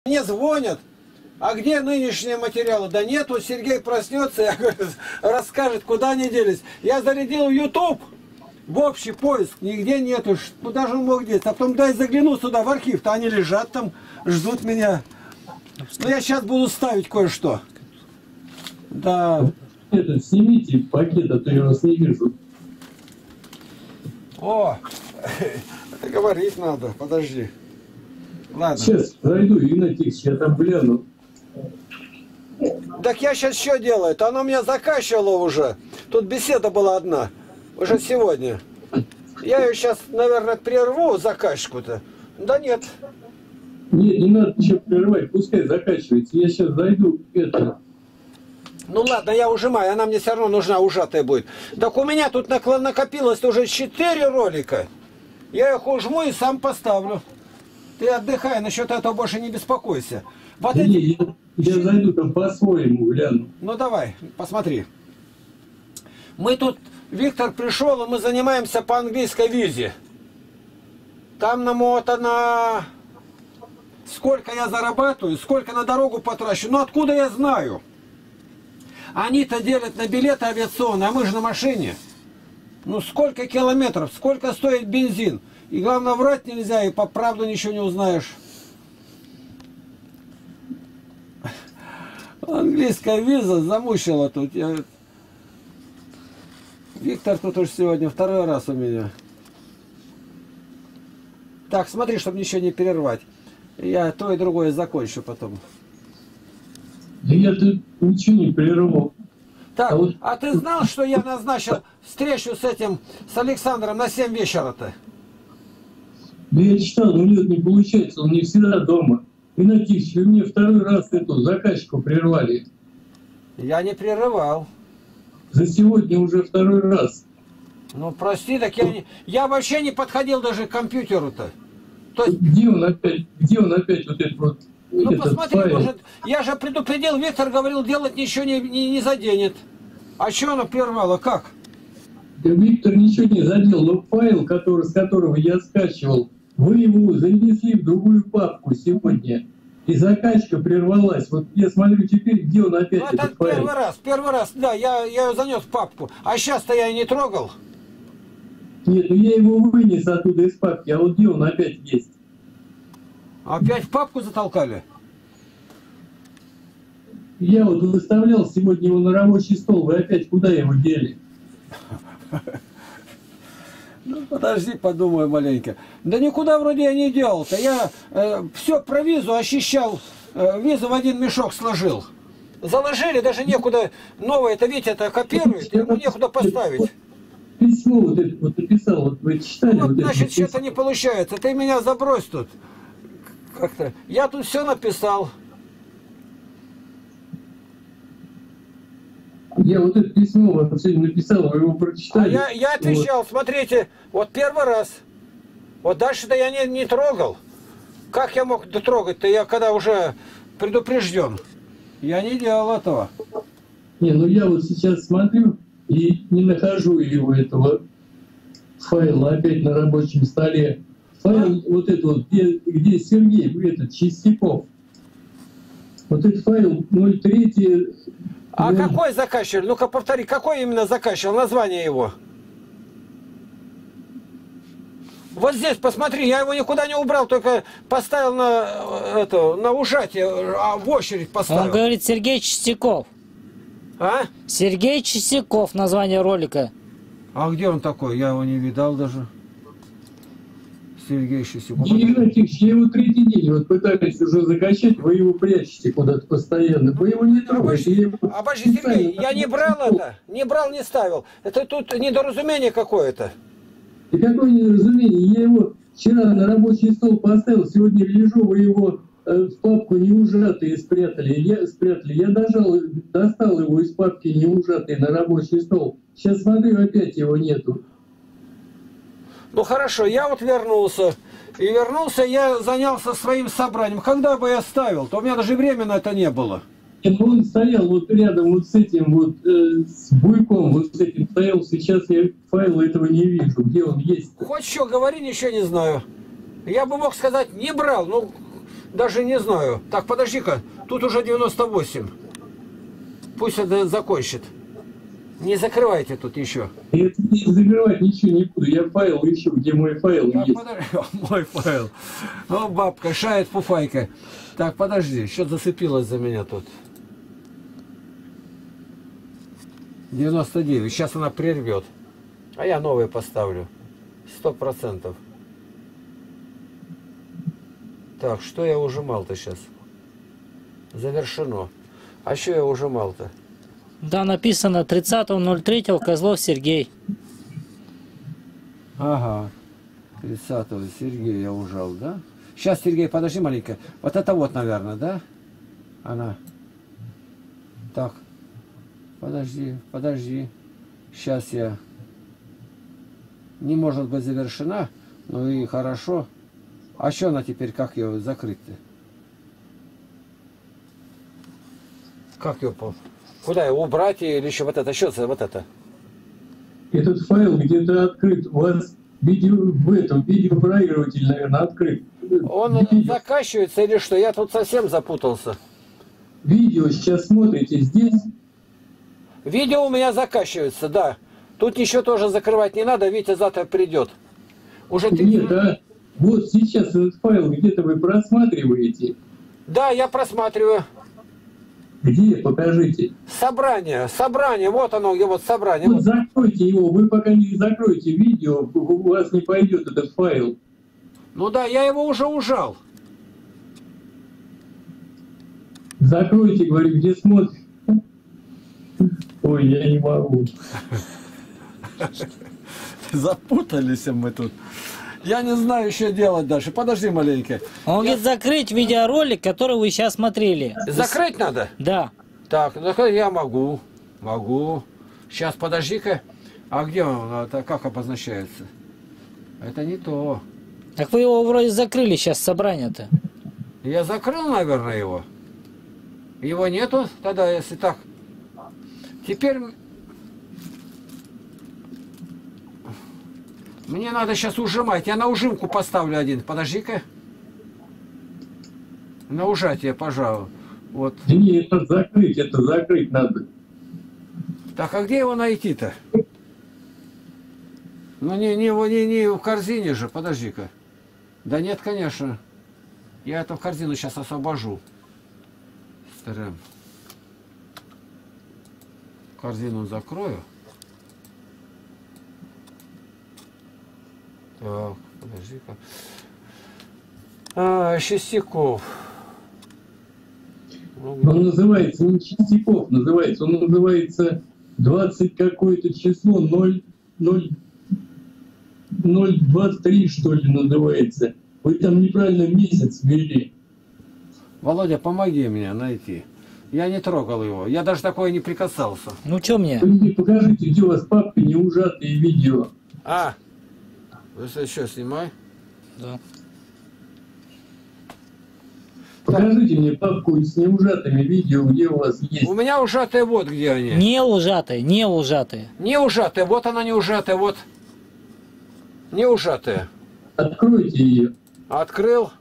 Мне звонят, а где нынешние материалы? Да нет, вот Сергей проснется, я говорю, расскажет, куда они делись. Я зарядил в YouTube, в общий поиск, нигде нету, куда же он мог деться. А потом дай загляну сюда, в архив-то они лежат там, ждут меня. Но я сейчас буду ставить кое-что. Да. Это, снимите пакет, а то я вас не вижу. О, это говорить надо, подожди. Ладно. Сейчас зайду и на текст, я там гляну. Так я сейчас что делаю? Оно меня закачивало уже. Тут беседа была одна. Уже сегодня. Я ее сейчас, наверное, прерву, заказчику-то. Да нет. Нет, не надо ничего прерывать, пускай заканчивается. Я сейчас зайду, это... Ну ладно, я ужимаю, она мне все равно нужна, ужатая будет. Так у меня тут накопилось уже 4 ролика. Я их ужму и сам поставлю. Ты отдыхай, насчет этого больше не беспокойся. Вот да эти... нет, я зайду там по-своему гляну. Ну давай, посмотри. Мы тут, Виктор пришел, и мы занимаемся по английской визе. Там намотано, сколько я зарабатываю, сколько на дорогу потрачу. Ну откуда я знаю? Они-то делят на билеты авиационные, а мы же на машине. Ну сколько километров, сколько стоит бензин. И главное, врать нельзя, и по правду ничего не узнаешь. Английская виза замучила тут. Виктор тут уж сегодня второй раз у меня. Так, смотри, чтобы ничего не перервать. Я то и другое закончу потом. Да я тут ничего не прервал. Так, а ты знал, что я назначил встречу с Александром на 7 вечера-то? Да я читал, но у него не получается, он не всегда дома. Иннокентич, вы мне второй раз эту заказчику прервали. Я не прерывал. За сегодня уже второй раз. Ну, прости, так я вообще не подходил даже к компьютеру-то. Есть... Где он опять вот этот вот... Ну, этот посмотри, файл? может, я же предупредил, Виктор говорил, делать ничего не заденет. А что она прервала, как? Да Виктор ничего не задел, но файл, с которого я скачивал, вы его занесли в другую папку сегодня. И закачка прервалась. Вот я смотрю теперь, где он опять, Ну, этот файл. Первый раз, да, я ее занес в папку. А сейчас-то я и не трогал. Нет, ну я его вынес оттуда из папки, а вот где он опять есть. Опять в папку затолкали? Я вот выставлял сегодня его на рабочий стол, вы опять куда его дели? Ну, подожди, подумаю маленько. Да никуда вроде я не делал-то. Я все про визу ощущал, визу в один мешок сложил. Заложили, даже некуда новое, это Витя это копирует, ему некуда поставить. Письмо вот это вот написал, вот вы читали? Ну, вот значит, это, что-то не получается. Ты меня забрось тут. Как-то. Я тут все написал. Я вот это письмо вам сегодня написал, вы его прочитали. А я отвечал, вот. Смотрите, вот первый раз. Вот дальше-то я не трогал. Как я мог дотрогать-то, я когда уже предупрежден? Я не делал этого. Не, ну я вот сейчас смотрю и не нахожу его, этого файла опять на рабочем столе. Файл вот этот вот, где Сергей, этот, Чистяков. Вот этот файл 03... А какой заказчик? Ну-ка повтори, какой именно заказчик? Название его? Вот здесь, посмотри, я его никуда не убрал, только поставил на ужатие, а в очередь поставил. Он говорит Сергей Чистяков. А? Сергей Чистяков, название ролика. А где он такой? Я его не видал даже. Сергей Чистяков. Игнатьевич, я его третий день вот пытались уже закачать, вы его прячете куда-то постоянно. Вы его не трогаете. Обожди, Сергей, я не брал это, не брал, не ставил. Это тут недоразумение какое-то. И какое недоразумение? Я его вчера на рабочий стол поставил, сегодня лежу, вы его в папку неужатые спрятали. Я достал его из папки неужатые на рабочий стол. Сейчас смотрю, опять его нету. Ну хорошо, я вот вернулся. И вернулся, я занялся своим собранием. Когда бы я ставил, то у меня даже времени на это не было. Он стоял вот рядом вот с этим вот, с буйком, вот с этим стоял. Сейчас я файла этого не вижу. Где он есть? Хоть что, говори, ничего не знаю. Я бы мог сказать, не брал. Ну, даже не знаю. Так, подожди-ка, тут уже 98. Пусть это закончит. Не закрывайте тут еще. Я не закрывать ничего не буду. Я файл ищу, где мой файл Так, есть. подожди, мой файл. О, бабка, шает фуфайка. Так, подожди, что-то зацепилось за меня тут. 99. Сейчас она прервет. А я новые поставлю. 100%. Так, что я ужимал-то сейчас? Завершено. А что я ужимал-то? Да, написано 30.03 Козлов Сергей. Ага. 30-го Сергей я ужал, да? Сейчас, Сергей, подожди маленько. Вот это вот, наверное, да? Она. Так. Подожди, подожди. Сейчас я... Не может быть завершена. Ну и хорошо. А что она теперь, как ее закрыть-то? Как ее... Куда его убрать или еще вот это? Что это? Вот это? Этот файл где-то открыт. У вас видео в этом видеопроигрыватель, наверное, открыт. Он Видео, закачивается или что? Я тут совсем запутался. видео сейчас смотрите здесь. Видео у меня закачивается, да. Тут еще тоже закрывать не надо. Витя завтра придет. Уже Нет, да. Вот сейчас этот файл где-то вы просматриваете. Да, я просматриваю. Где? Покажите. Собрание, собрание, вот оно, где вот собрание. Вот закройте его, вы пока не закроете видео, у вас не пойдет этот файл. Ну да, я его уже ужал. Закройте, говорю, где смотрите. Ой, я не могу. Запутались мы тут. Я не знаю, что делать дальше. Подожди маленько. Он говорит закрыть видеоролик, который вы сейчас смотрели. Закрыть надо? Да. Так, закрыть я могу. Могу. Сейчас, подожди-ка. А где он? Это как обозначается? Это не то. Так вы его вроде закрыли сейчас, собрание-то. Я закрыл, наверное, его. Его нету тогда, если так. Теперь... Мне надо сейчас ужимать. Я на ужимку поставлю один. Подожди-ка. На ужатие, пожалуй. Вот. Да не, это закрыть надо. Так, а где его найти-то? Ну, не в корзине же. Подожди-ка. Да нет, конечно. Я эту корзину сейчас освобожу. Старым. Корзину закрою. Так, подожди-ка. Чистяков. Он называется не Чистяков, называется. Он называется 20 какое-то число, 023, что ли, называется. Вы там неправильно месяц ввели. Володя, помоги мне найти. Я не трогал его. Я даже такое не прикасался. Ну что мне? Вы мне покажите, где у вас папка не ужатые видео. А! Вы что, снимай? Да. Покажите мне папку с неужатыми видео, где у вас есть. У меня ужатые вот где они. Не ужатые, не ужатые. Не ужатые, вот она не ужатая, вот. Не ужатая. Откройте ее. Открыл.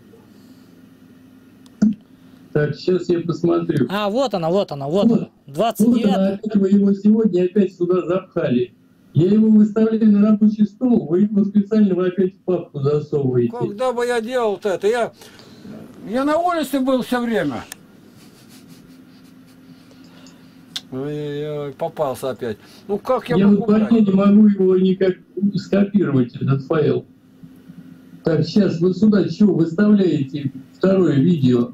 Так, сейчас я посмотрю. А, вот она, вот она, вот Вот. она. Вот 29. она, опять вы его сегодня опять сюда запхали. Я его выставляю на рабочий стол, вы его специально вы опять в папку засовываете. Когда бы я делал-то это? Я на улице был все время. Ой-ой-ой, попался опять. Ну как я Я могу вот брать? не могу его никак скопировать, этот файл. Так, сейчас вы сюда что выставляете? Второе видео.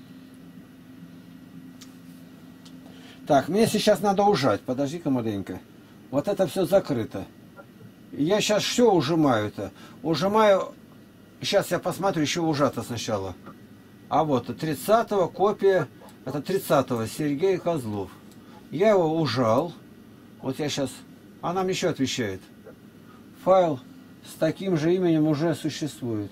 Так, мне сейчас надо ужать. Подожди-ка маленько. Вот это все закрыто. Я сейчас все ужимаю-то. Ужимаю. Сейчас я посмотрю, еще ужато сначала. А вот 30-го копия. Это 30-го Сергей Козлов. Я его ужал. Вот я сейчас... Она мне еще отвечает. Файл с таким же именем уже существует.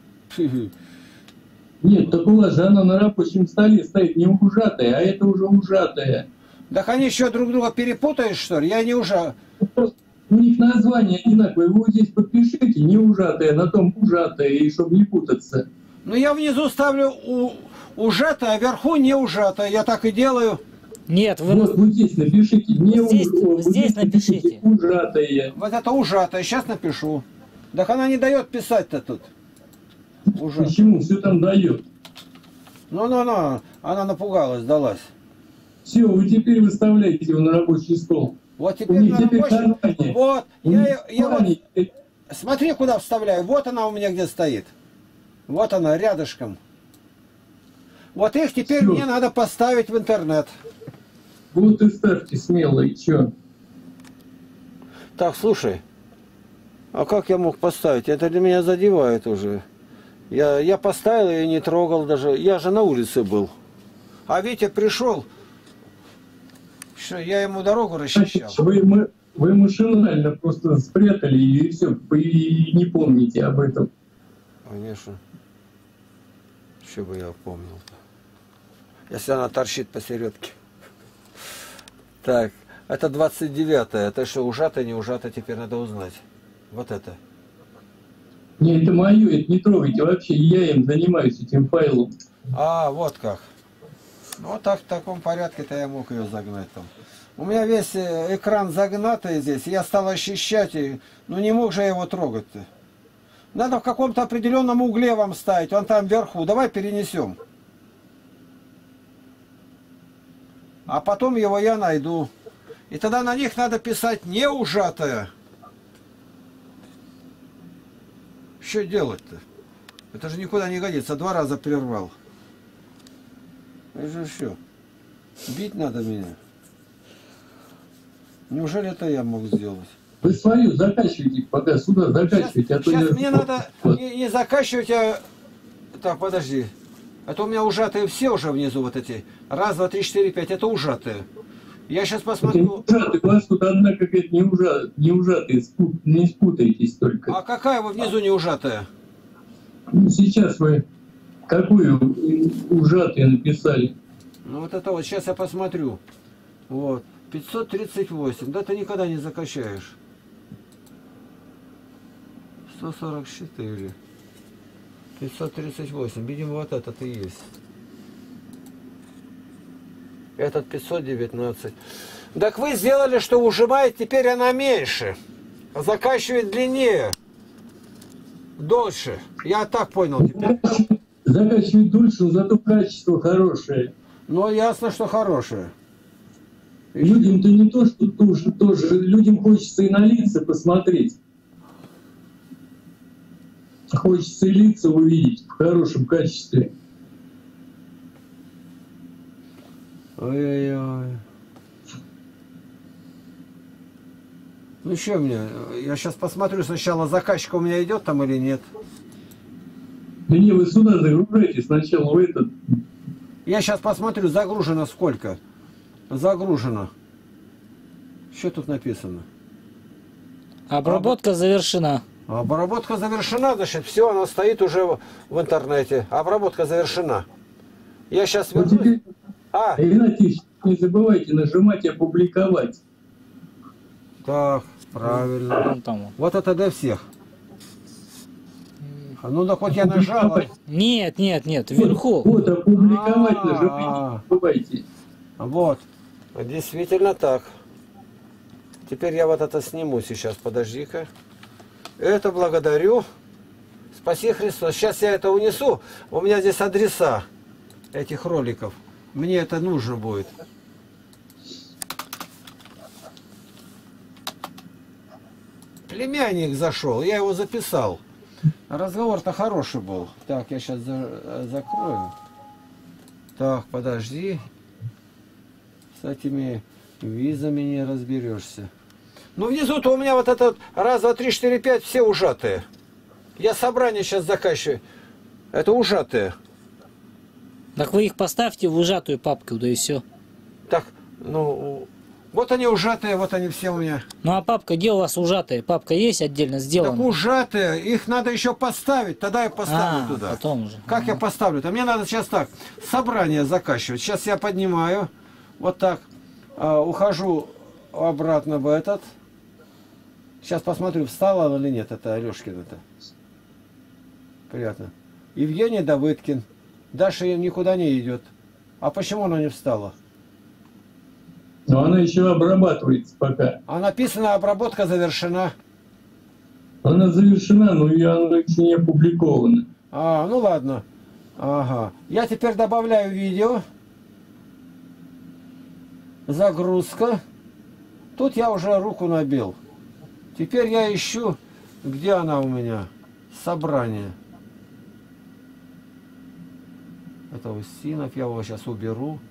Нет, так у вас же она на рабочем столе стоит не ужатая, а это уже ужатая. Так они еще друг друга перепутают, что ли? Я не уже... У них название одинаковое. Вы вот здесь подпишите, не ужатая, на том ужатая, и чтобы не путаться. Ну, я внизу ставлю ужатое, а вверху не ужатое. Я так и делаю. Нет, вы Вот здесь напишите, не здесь напишите. ужатое. Вот это ужатое. Сейчас напишу. Так она не дает писать-то тут. Ужасно. Почему? Все там дает. Ну. Она напугалась, сдалась. Все, вы теперь выставляете его на рабочий стол. Вот У теперь них на теперь рабочем. кармане. Вот. У Я них вот... кармане. Смотри, куда вставляю. Вот она у меня где стоит. Вот она, рядышком. Вот их теперь Всё. мне надо поставить в интернет. Вот и ставьте смело, и чё? Так, слушай. А как я мог поставить? Это для меня задевает уже. Я поставил и не трогал даже. Я же на улице был. А Витя пришел. Что, я ему дорогу расчищал. Вы машинально просто спрятали ее и все, и не помните об этом. Конечно. Что бы я помнил-то. Если она торчит посередке. Так, это 29-е. Это что, ужато, не ужато, теперь надо узнать. Вот это. Не, это мое, это не трогайте вообще, я им занимаюсь этим файлом. А, вот как. Ну, вот так, в таком порядке-то я мог ее загнать там. У меня весь экран загнатый здесь, я стал ощущать, ну не мог же я его трогать-то. Надо в каком-то определенном угле вам ставить, он там вверху. Давай перенесем. А потом его я найду. И тогда на них надо писать не ужатое. Что делать-то? Это же никуда не годится. 2 раза прервал. Это же что? Бить надо меня? Неужели это я мог сделать? Вы свою закачивайте, пока сюда закачивайте, а то Сейчас я... мне надо не закачивать, а... Так, подожди. Это у меня ужатые все уже внизу вот эти. 1, 2, 3, 4, 5. Это ужатые. Я сейчас Это не посмотрю. ужатый, у вас тут одна какая-то не ужатая, не спутайтесь только. А какая вы внизу не ужатая? Ну, сейчас вы какую ужатую написали? Ну вот это вот, сейчас я посмотрю. Вот. 538. Да ты никогда не закачаешь. 144. 538. Видимо, вот этот и есть. Этот 519. Так вы сделали, что ужимает, теперь она меньше. А закачивает длиннее. Дольше. Я так понял теперь. Закачивать дольше, но зато качество хорошее. Ну, ясно, что хорошее. Людям-то не то, что тоже. Людям хочется и на лица посмотреть. Хочется и лица увидеть в хорошем качестве. Ой-ой-ой. Ну что мне? Я сейчас посмотрю сначала, заказчик у меня идет там или нет. Да не, вы сюда загружайте сначала в этот. Я сейчас посмотрю, загружено сколько. Загружено. Что тут написано? Обработка завершена. Обработка завершена, значит, все, оно стоит уже в интернете. Обработка завершена. Я сейчас Вот вернусь. теперь, А, Игнатий Ильич, не забывайте нажимать «Опубликовать». так, правильно. Вон там. Вот это для всех. Ну да хоть я нажал. Нет, вверху. Вот «Опубликовать» нажимайте, не забывайте. Вот. Действительно так. Теперь я вот это сниму сейчас. Подожди-ка. Это благодарю. Спаси Христос. Сейчас я это унесу. У меня здесь адреса этих роликов. Мне это нужно будет. Племянник зашел. Я его записал. Разговор-то хороший был. Так, я сейчас закрою. Так, подожди. С этими визами не разберешься. Ну, внизу-то у меня вот этот 1, 2, 3, 4, 5 все ужатые. Я собрание сейчас заканчиваю. Это ужатые. Так вы их поставьте в ужатую папку, да и все. Так, ну, вот они ужатые, вот они все у меня. Ну а папка, где у вас ужатая? Папка есть отдельно Так сделана? ужатые, их надо еще поставить, тогда я поставлю туда. Потом уже. Как я поставлю-то? Мне надо сейчас так, собрание заканчивать. Сейчас я поднимаю, вот так, ухожу обратно в этот. Сейчас посмотрю, встала или нет, это Алешкина-то. Приятно. Евгений Давыдкин. Даша никуда не идет. А почему она не встала? Но она еще обрабатывается пока. А написано, обработка завершена. Она завершена, но она еще не опубликована. А, ну ладно. Ага. Я теперь добавляю видео. Загрузка. Тут я уже руку набил. Теперь я ищу, где она у меня. Собрание. Это Устинов. Я его сейчас уберу.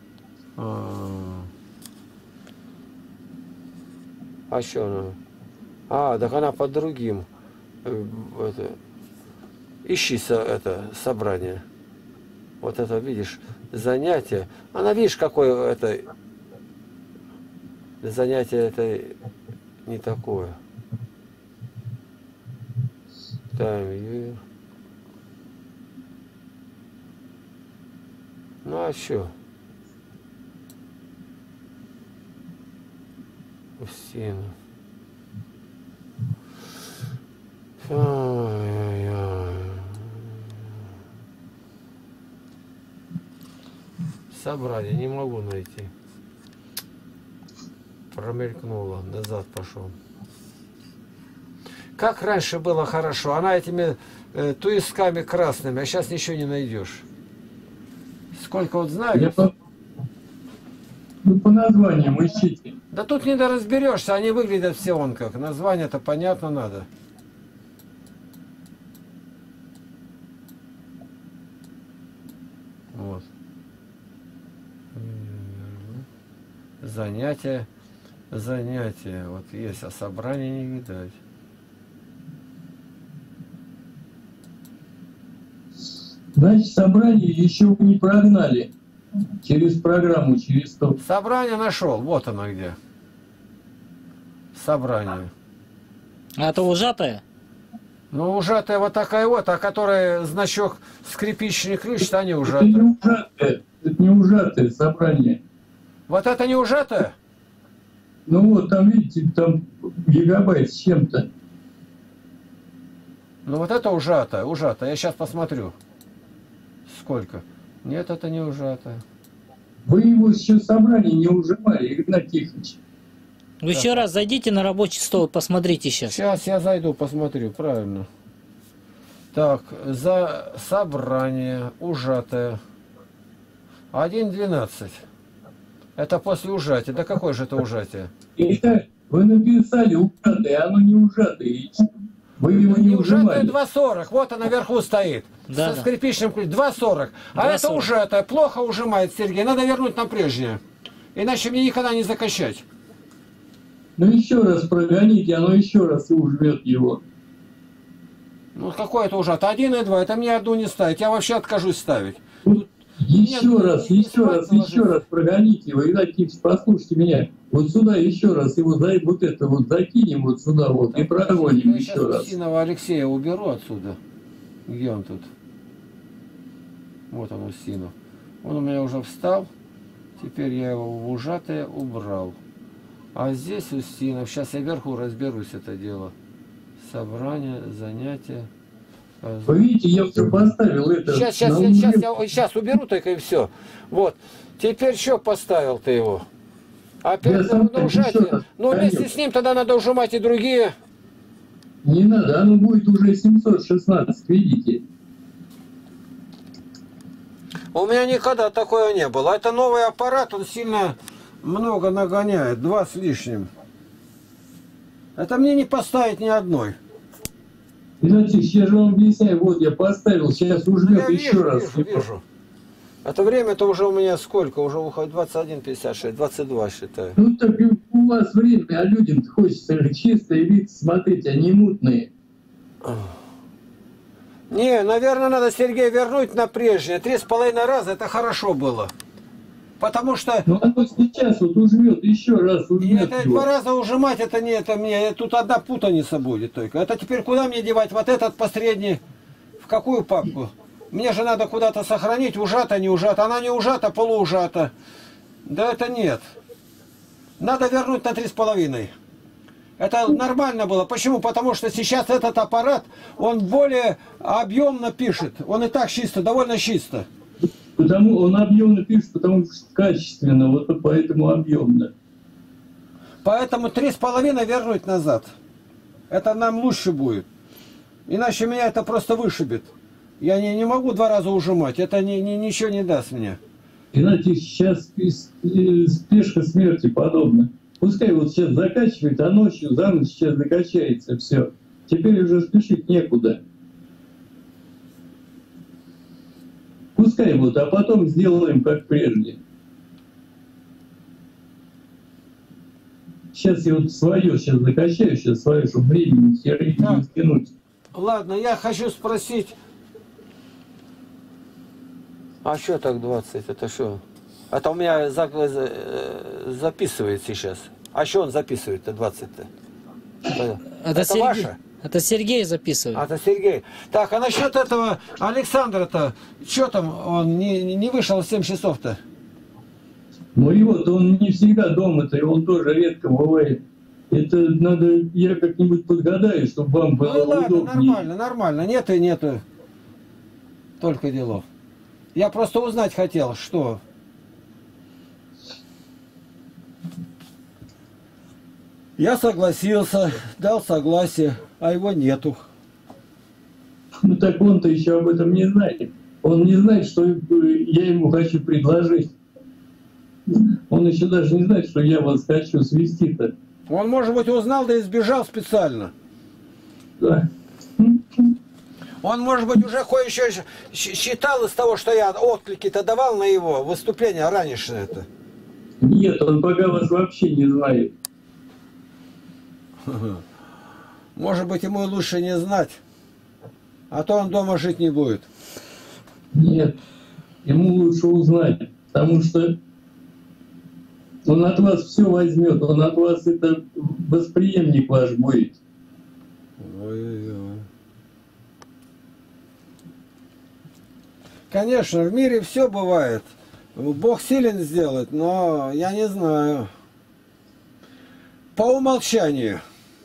А что она? А, так она под другим. Это, ищи это собрание. Вот это, видишь, занятие. Она, видишь, какое это... Занятие это не такое. Таймвир. Ну а что? Устинов. Собрание не могу найти. Промелькнуло, назад пошел. Как раньше было хорошо. Она этими туисками красными, а сейчас ничего не найдешь. Сколько вот знаю. Ну, по названиям ищите. Да тут не разберешься, они выглядят все он как. Название-то понятно надо. Вот. Занятия. Занятия. Вот есть, а собрания не видать. Значит, собрание еще не прогнали. Через программу, через то. Собрание нашел. Вот оно где. Собрание. А это ужатая? Ну, ужатая вот такая вот, а которая значок скрипичный ключ, то не Это ужатая. не ужатое, это не ужатое собрание. Вот это не ужатая? Ну вот там, видите, там гигабайт с чем-то. Ну вот это ужатая, ужатая. Я сейчас посмотрю. Сколько? Нет, это не ужатая. Вы его еще собрание не ужимали, Игнат Тихонович. Вы еще раз зайдите на рабочий стол и посмотрите сейчас. Сейчас я зайду, посмотрю, правильно. Так, за собрание ужатое. 1.12. Это после ужатия. Да какое же это ужатие? Итак, вы написали ужатое, оно не ужатое. Вы его не Ужатое ужимали. 2.40. Вот она наверху стоит. Да, Со скрипичным ключом. 2.40. А 2.40. это ужатое. Плохо ужимает, Сергей. Надо вернуть на прежнее. Иначе мне никогда не закачать. Ну еще раз прогоните, оно еще раз и ужмет его. Ну какое это ужатое? 1.2. Это мне одну не ставить. Я вообще откажусь ставить. Еще Нет, раз, не еще раз, ложится. еще раз прогоните его. Игнат Тихонович, послушайте меня. Вот сюда еще раз его вот это вот закинем вот сюда вот и прогоним Я еще сейчас раз. Устинова Алексея уберу отсюда. Где он тут? Вот он, Устинов. Он у меня уже встал. Теперь я его в ужатое убрал. А здесь Устинов. Сейчас я вверху разберусь это дело. Собрание, занятия. Вы видите, я уже поставил это. Сейчас уберу только и все. Вот. Теперь что поставил ты его? Опять сам надо ужать. еще раз Ну вместе с ним тогда надо ужимать и другие. Не надо, оно будет уже 716, видите? У меня никогда такого не было. Это новый аппарат, он сильно много нагоняет. 2 с лишним. Это мне не поставить ни одной. Игнат Тихонович, я же вам объясняю, вот я поставил, сейчас ужмет Я еще раз. вижу. Это время-то уже у меня сколько? Уже уходит 21:56, 22 считаю. Ну так и у вас время, а людям хочется чистые лица смотреть, а не мутные. Не, наверное, надо, Сергей, вернуть на прежнее. 3,5 раза, это хорошо было. Потому что... Ну оно сейчас вот ужмет, еще раз И ужмет это его. 2 раза ужимать, это не это мне. Тут одна путаница будет только. Это теперь куда мне девать? Вот этот посредний. В какую папку? Мне же надо куда-то сохранить. Ужата, не ужата. Она не ужата, полуужата. Да это нет. Надо вернуть на 3,5. Это нормально было. Почему? Потому что сейчас этот аппарат, он более объемно пишет. Он и так чисто, довольно чисто. Потому он объемно пишет, потому что качественно, вот поэтому объемно. Поэтому 3,5 вернуть назад. Это нам лучше будет. Иначе меня это просто вышибет. Я не могу 2 раза ужимать. Это ничего не даст мне. Иначе сейчас спешка смерти подобна. Пускай вот сейчас закачивает, а ночью за ночь сейчас закачается все. Теперь уже спешить некуда. Пускай вот, а потом сделаем как прежде. Сейчас я вот свое сейчас закачаю, сейчас свое, чтобы времени херни не стянуть. Ладно, я хочу спросить. А что так 20? Это что? Это у меня записывает сейчас. А что он записывает-то 20-то? Это Сергей, ваше? это Сергей записывает. А, это Сергей. Так, а насчет этого Александра-то, что там, он не вышел в 7 часов-то? Ну и вот он не всегда дома-то, и он тоже редко бывает. Это надо, я как-нибудь подгадаю, чтобы вам было Ну ладно, удобнее. нормально. Нету и нету. Только делов. Я просто узнать хотел, что... Я согласился, дал согласие, а его нету. Ну так он-то еще об этом не знает. Он не знает, что я ему хочу предложить. Он еще даже не знает, что я вас хочу свести-то. Он, может быть, узнал, да и сбежал специально. Да. Он, может быть, уже кое-что считал из того, что я отклики-то давал на его выступление ранешнее-то. Нет, он пока вас вообще не знает. Может быть, ему лучше не знать, а то он дома жить не будет. Нет, ему лучше узнать, потому что он от вас все возьмет, он от вас это восприемник ваш будет. Ой-ой-ой. Конечно, в мире все бывает. Бог силен сделать, но я не знаю. По умолчанию.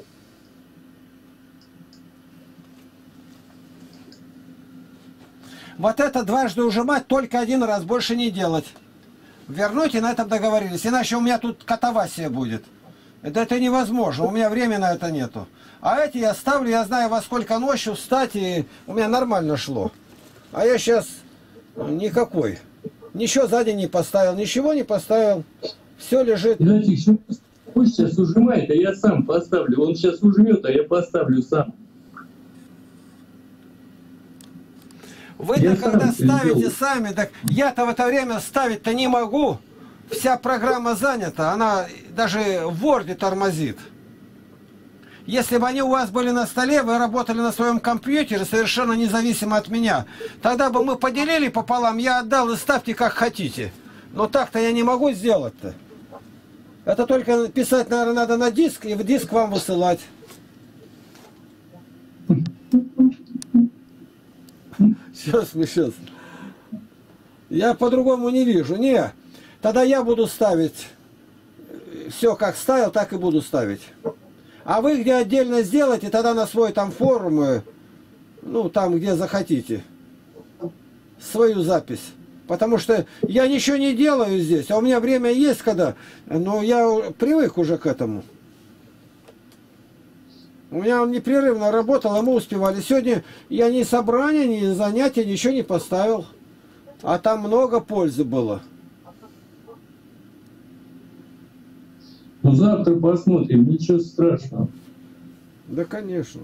Вот это дважды ужимать, только 1 раз, больше не делать. Вернуть, и на этом договорились. Иначе у меня тут катавасия будет. Это невозможно, у меня времени на это нету. А эти я ставлю, я знаю, во сколько ночью встать, и у меня нормально шло. А я сейчас никакой. Ничего сзади не поставил, ничего не поставил. Все лежит. Знаете, пусть сейчас ужимает, а я сам поставлю. Он сейчас ужмет, а я поставлю сам. Вы-то когда ставите сами, так я-то в это время ставить-то не могу. Вся программа занята, она даже в Word тормозит. Если бы они у вас были на столе, вы работали на своем компьютере, совершенно независимо от меня, тогда бы мы поделили пополам, я отдал и ставьте как хотите. Но так-то я не могу сделать-то. Это только писать, наверное, надо на диск и в диск вам высылать. Сейчас. Я по-другому не вижу. Не, тогда я буду ставить. Все как ставил, так и буду ставить. А вы где отдельно сделаете, тогда на свой там форум, ну там где захотите, свою запись. Потому что я ничего не делаю здесь, а у меня время есть когда, но я привык уже к этому. У меня он непрерывно работал, а мы успевали. Сегодня я ни собрания, ни занятия, ничего не поставил. А там много пользы было. Ну завтра посмотрим, ничего страшного. Да, конечно.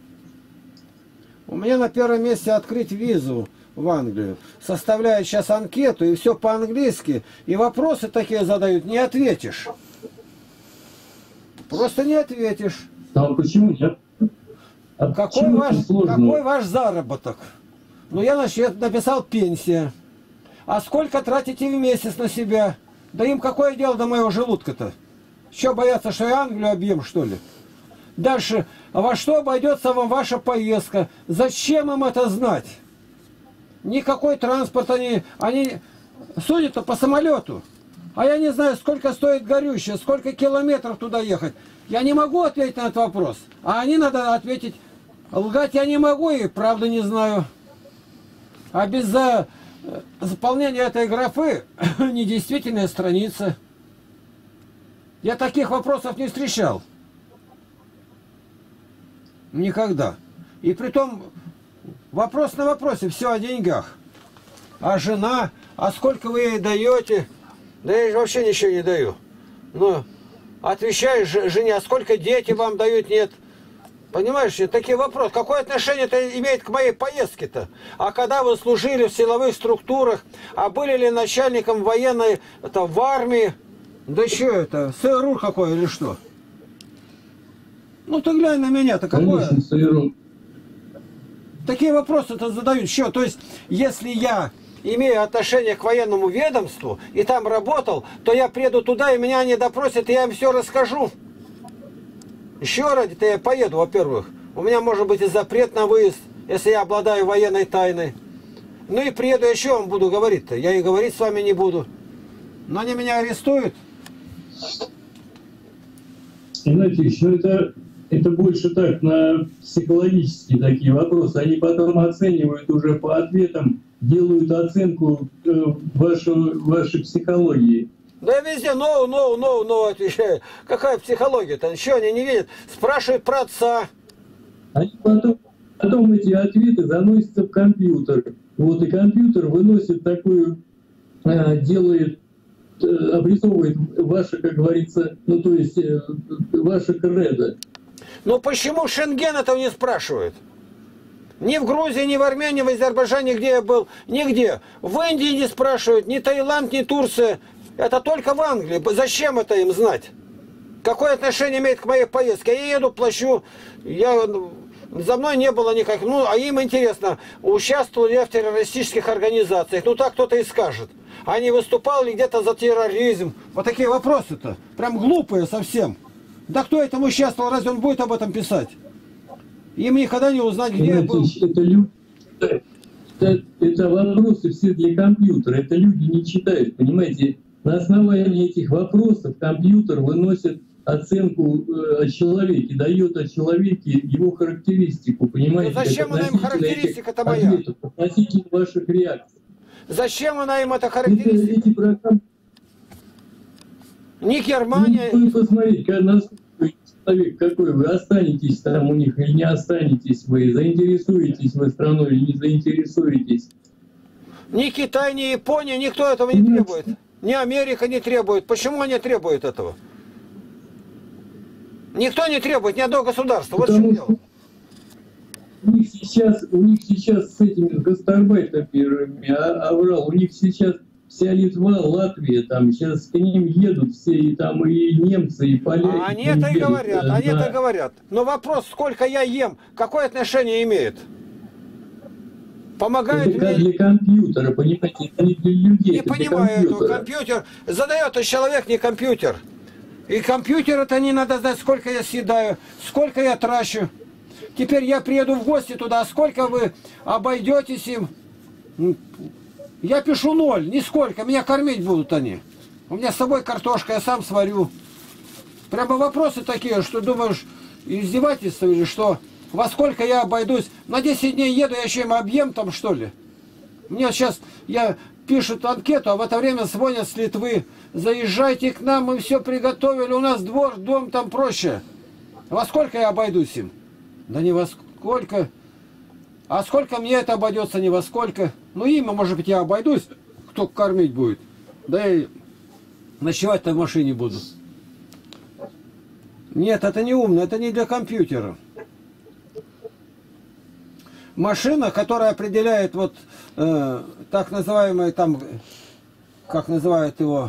У меня на первом месте открыть визу в Англию. Составляют сейчас анкету, и все по-английски. И вопросы такие задают, не ответишь. Просто не ответишь. А почему нет? А Какой ваш заработок? Ну, я написал пенсия. А сколько тратите в месяц на себя? Да им какое дело до моего желудка-то? Что, боятся, что я Англию объем, что ли? Дальше. А во что обойдется вам ваша поездка? Зачем им это знать? Никакой транспорт они судят по самолету. А я не знаю, сколько стоит горючее, сколько километров туда ехать. Я не могу ответить на этот вопрос. А они надо ответить, лгать я не могу и правда не знаю. А без заполнения этой графы недействительная страница. Я таких вопросов не встречал. Никогда. И притом вопрос на вопросе, все о деньгах. А жена, а сколько вы ей даете? Да я ей вообще ничего не даю. Ну, отвечаешь жене, а сколько дети вам дают? Нет. Понимаешь, такие вопросы. Какое отношение это имеет к моей поездке-то? А когда вы служили в силовых структурах, а были ли начальником военной, это в армии? Да что это, СРУ какой или что? Ну ты глянь на меня-то, какое? Конечно, СРУ. Такие вопросы-то задают. Что? То есть, если я имею отношение к военному ведомству и там работал, то я приеду туда, и меня они допросят, и я им все расскажу. Еще ради-то я поеду, во-первых. У меня может быть и запрет на выезд, если я обладаю военной тайной. Ну и приеду, еще вам буду говорить-то. Я и говорить с вами не буду. Но они меня арестуют. Игнатьевич, ну это больше так, на психологические такие вопросы. Они потом оценивают уже по ответам, делают оценку вашей психологии. Да я везде no отвечаю. Какая психология-то? Ничего они не видят. Спрашивают про отца. Они потом эти ответы заносятся в компьютер. Вот и компьютер выносит такую, делает, обрисовывает ваше, как говорится, ну то есть ваше кредо. Ну почему Шенген этого не спрашивают? Ни в Грузии, ни в Армении, ни в Азербайджане, где я был, нигде. В Индии не спрашивают, ни Таиланд, ни Турция. Это только в Англии. Зачем это им знать? Какое отношение имеет к моей поездке? Я еду, плачу. За мной не было никаких. Ну, а им интересно, участвовал я в террористических организациях. Ну, так кто-то и скажет. А не выступал ли где-то за терроризм? Вот такие вопросы-то. Прям глупые совсем. Да кто этому участвовал? Разве он будет об этом писать? Им никогда не узнать, где я был. Это вопросы все для компьютера. Это люди не читают, понимаете? На основании этих вопросов компьютер выносит оценку о человеке, дает о человеке его характеристику, понимаете? Ну зачем она им характеристика-то моя? Относительно ваших реакций. Зачем она им эта характеристика? Эти программы... Не Германия. Ну, вы посмотрите, человек какой вы, останетесь там у них или не останетесь вы, заинтересуетесь вы страной или не заинтересуетесь. Ни Китай, ни Япония, никто этого не требует. Ни Америка не требует. Почему они требуют этого? Никто не требует, ни одно государство. Вот в чем дело. У них сейчас с этими гастарбайтерами оврал, у них сейчас вся Литва, Латвия, там сейчас к ним едут все, и там и немцы, и поляки. А они это и говорят, они это говорят. Но вопрос, сколько я ем, какое отношение имеет? Помогает это мне... для компьютера, понимаете, это не для людей. Не понимаю этого. Компьютер. Задает человек, не компьютер. И компьютер это не надо знать, сколько я съедаю, сколько я трачу. Теперь я приеду в гости туда, сколько вы обойдетесь им? Я пишу 0, нисколько, меня кормить будут они. У меня с собой картошка, я сам сварю. Прямо вопросы такие, что думаешь, издевательство или что? Во сколько я обойдусь? На 10 дней еду, я еще им объем там, что ли? Мне сейчас, пишут анкету, а в это время звонят с Литвы. Заезжайте к нам, мы все приготовили, у нас двор, дом там проще. Во сколько я обойдусь им? Да не во сколько. А сколько мне это обойдется, не во сколько. Ну, им, может быть, я обойдусь, кто кормить будет. Да и ночевать-то в машине буду. Нет, это не умно, это не для компьютера. Машина, которая определяет вот так называемый там, как называют его,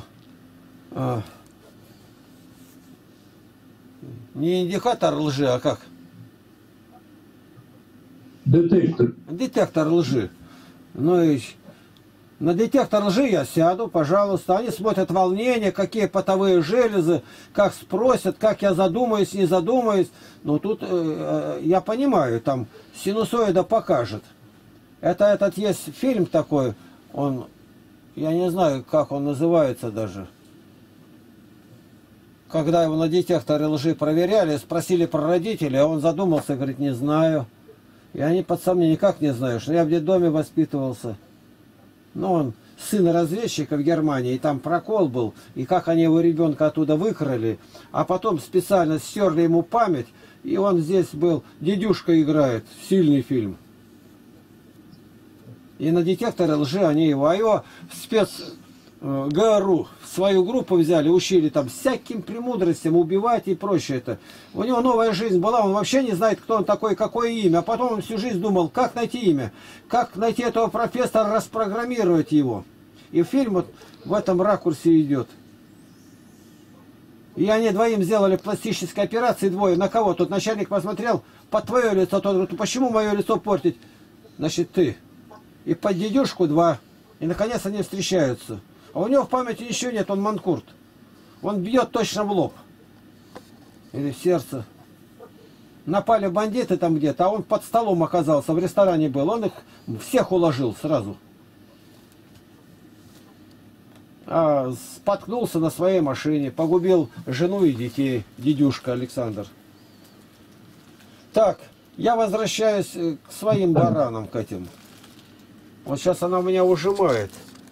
не индикатор лжи, а как? Детектор. Детектор лжи. Ну и на детектор лжи я сяду, пожалуйста. Они смотрят волнение, какие потовые железы, как спросят, как я задумаюсь, не задумаюсь. Но тут я понимаю, там синусоида покажет. Это этот есть фильм такой, он, я не знаю, как он называется даже. когда его на детекторе лжи проверяли, спросили про родителей, а он задумался, говорит, не знаю. И они пацаны никак не знают, что я в детдоме воспитывался. Ну, он сын разведчика в Германии, и там прокол был, и как они его ребенка оттуда выкрали, а потом специально стерли ему память, и он здесь был, дедюшка играет, сильный фильм. И на детекторе лжи они его, а его в ГРУ в свою группу взяли, учили там всяким премудростям, убивать и прочее это. У него новая жизнь была, он вообще не знает, кто он такой, какое имя. А потом он всю жизнь думал, как найти имя, как найти этого профессора, распрограммировать его. И фильм вот в этом ракурсе идет. И они двоим сделали пластические операции, двое. На кого? Тут начальник посмотрел, под твое лицо, тот говорит, почему мое лицо портить? Значит, ты. И под дедюшку два. И наконец они встречаются. А у него в памяти еще нет, он манкурт. Он бьет точно в лоб. Или в сердце. Напали бандиты там где-то, а он под столом оказался, в ресторане был. Он их всех уложил сразу. А споткнулся на своей машине, погубил жену и детей, дедюшка Александр. Так, я возвращаюсь к своим баранам, к этим. Вот сейчас она меня ужимает.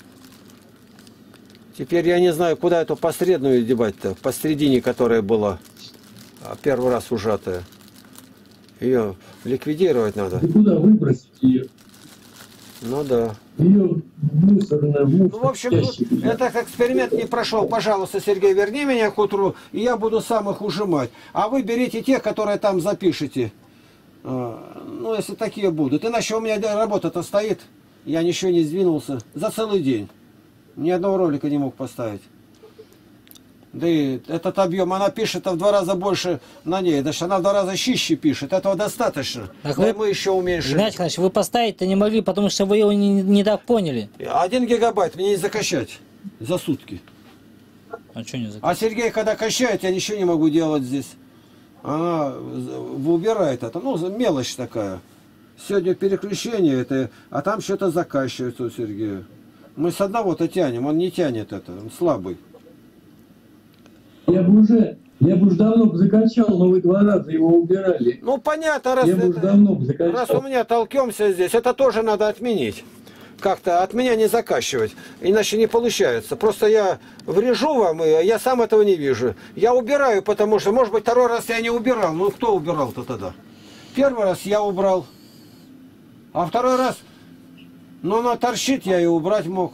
Теперь я не знаю, куда эту посредную девать-то, посредине, которая была первый раз ужатая. Ее ликвидировать надо. И куда выбросить ее? Ну да. Ее мусорная Ну, в общем, ящик. этот эксперимент не прошел. Пожалуйста, Сергей, верни меня к утру, и я буду сам их ужимать. А вы берите те, которые там запишите. Ну, если такие будут. Иначе у меня работа-то стоит. Я ничего не сдвинулся за целый день. Ни одного ролика не мог поставить. Да и этот объем, она пишет в 2 раза больше на ней. Даже она в 2 раза чище пишет. Этого достаточно. Так Да вы, и мы еще уменьшим. Игнатий Иванович, вы поставить-то не могли, потому что вы его не так поняли. 1 гигабайт мне не закачать за сутки. А что не закачать? А Сергей, когда качает, я ничего не могу делать здесь. Она убирает это. Ну, мелочь такая. Сегодня переключение это, а там что-то закачивается у Сергея. Мы с одного-то тянем, он не тянет это, он слабый. Я бы уже давно бы закачал, но вы 2 раза его убирали. Ну, понятно, раз, Я бы уже давно бы закачал. раз у меня толкемся здесь, это тоже надо отменить. Как-то от меня не закачивать, иначе не получается. Просто я врежу вам, и я сам этого не вижу. Я убираю, потому что, может быть, 2-й раз я не убирал. Ну, кто убирал-то тогда? 1-й раз я убрал, а 2-й раз... Но она торчит, я ее убрать мог.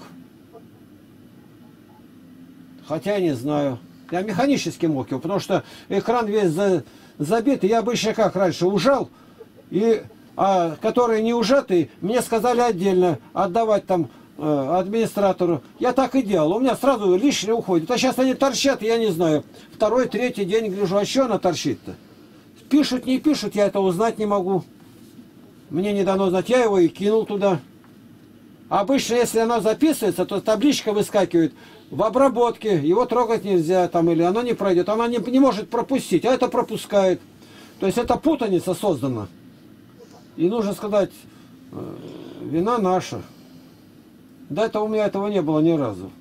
Хотя я не знаю. Я механически мог его, потому что экран весь забит. И я обычно как раньше ужал. А которые не ужатые, мне сказали отдельно отдавать там администратору. Я так и делал. У меня сразу лишнее уходит. А сейчас они торчат, я не знаю. 2-й, 3-й день гляжу, а что она торчит-то? Пишут, не пишут, я это узнать не могу. Мне не дано знать. Я его и кинул туда. Обычно, если оно записывается, то табличка выскакивает в обработке, его трогать нельзя, там, или оно не пройдет, она не может пропустить, а это пропускает. То есть это путаница создана. И нужно сказать, вина наша. До этого у меня этого не было ни разу.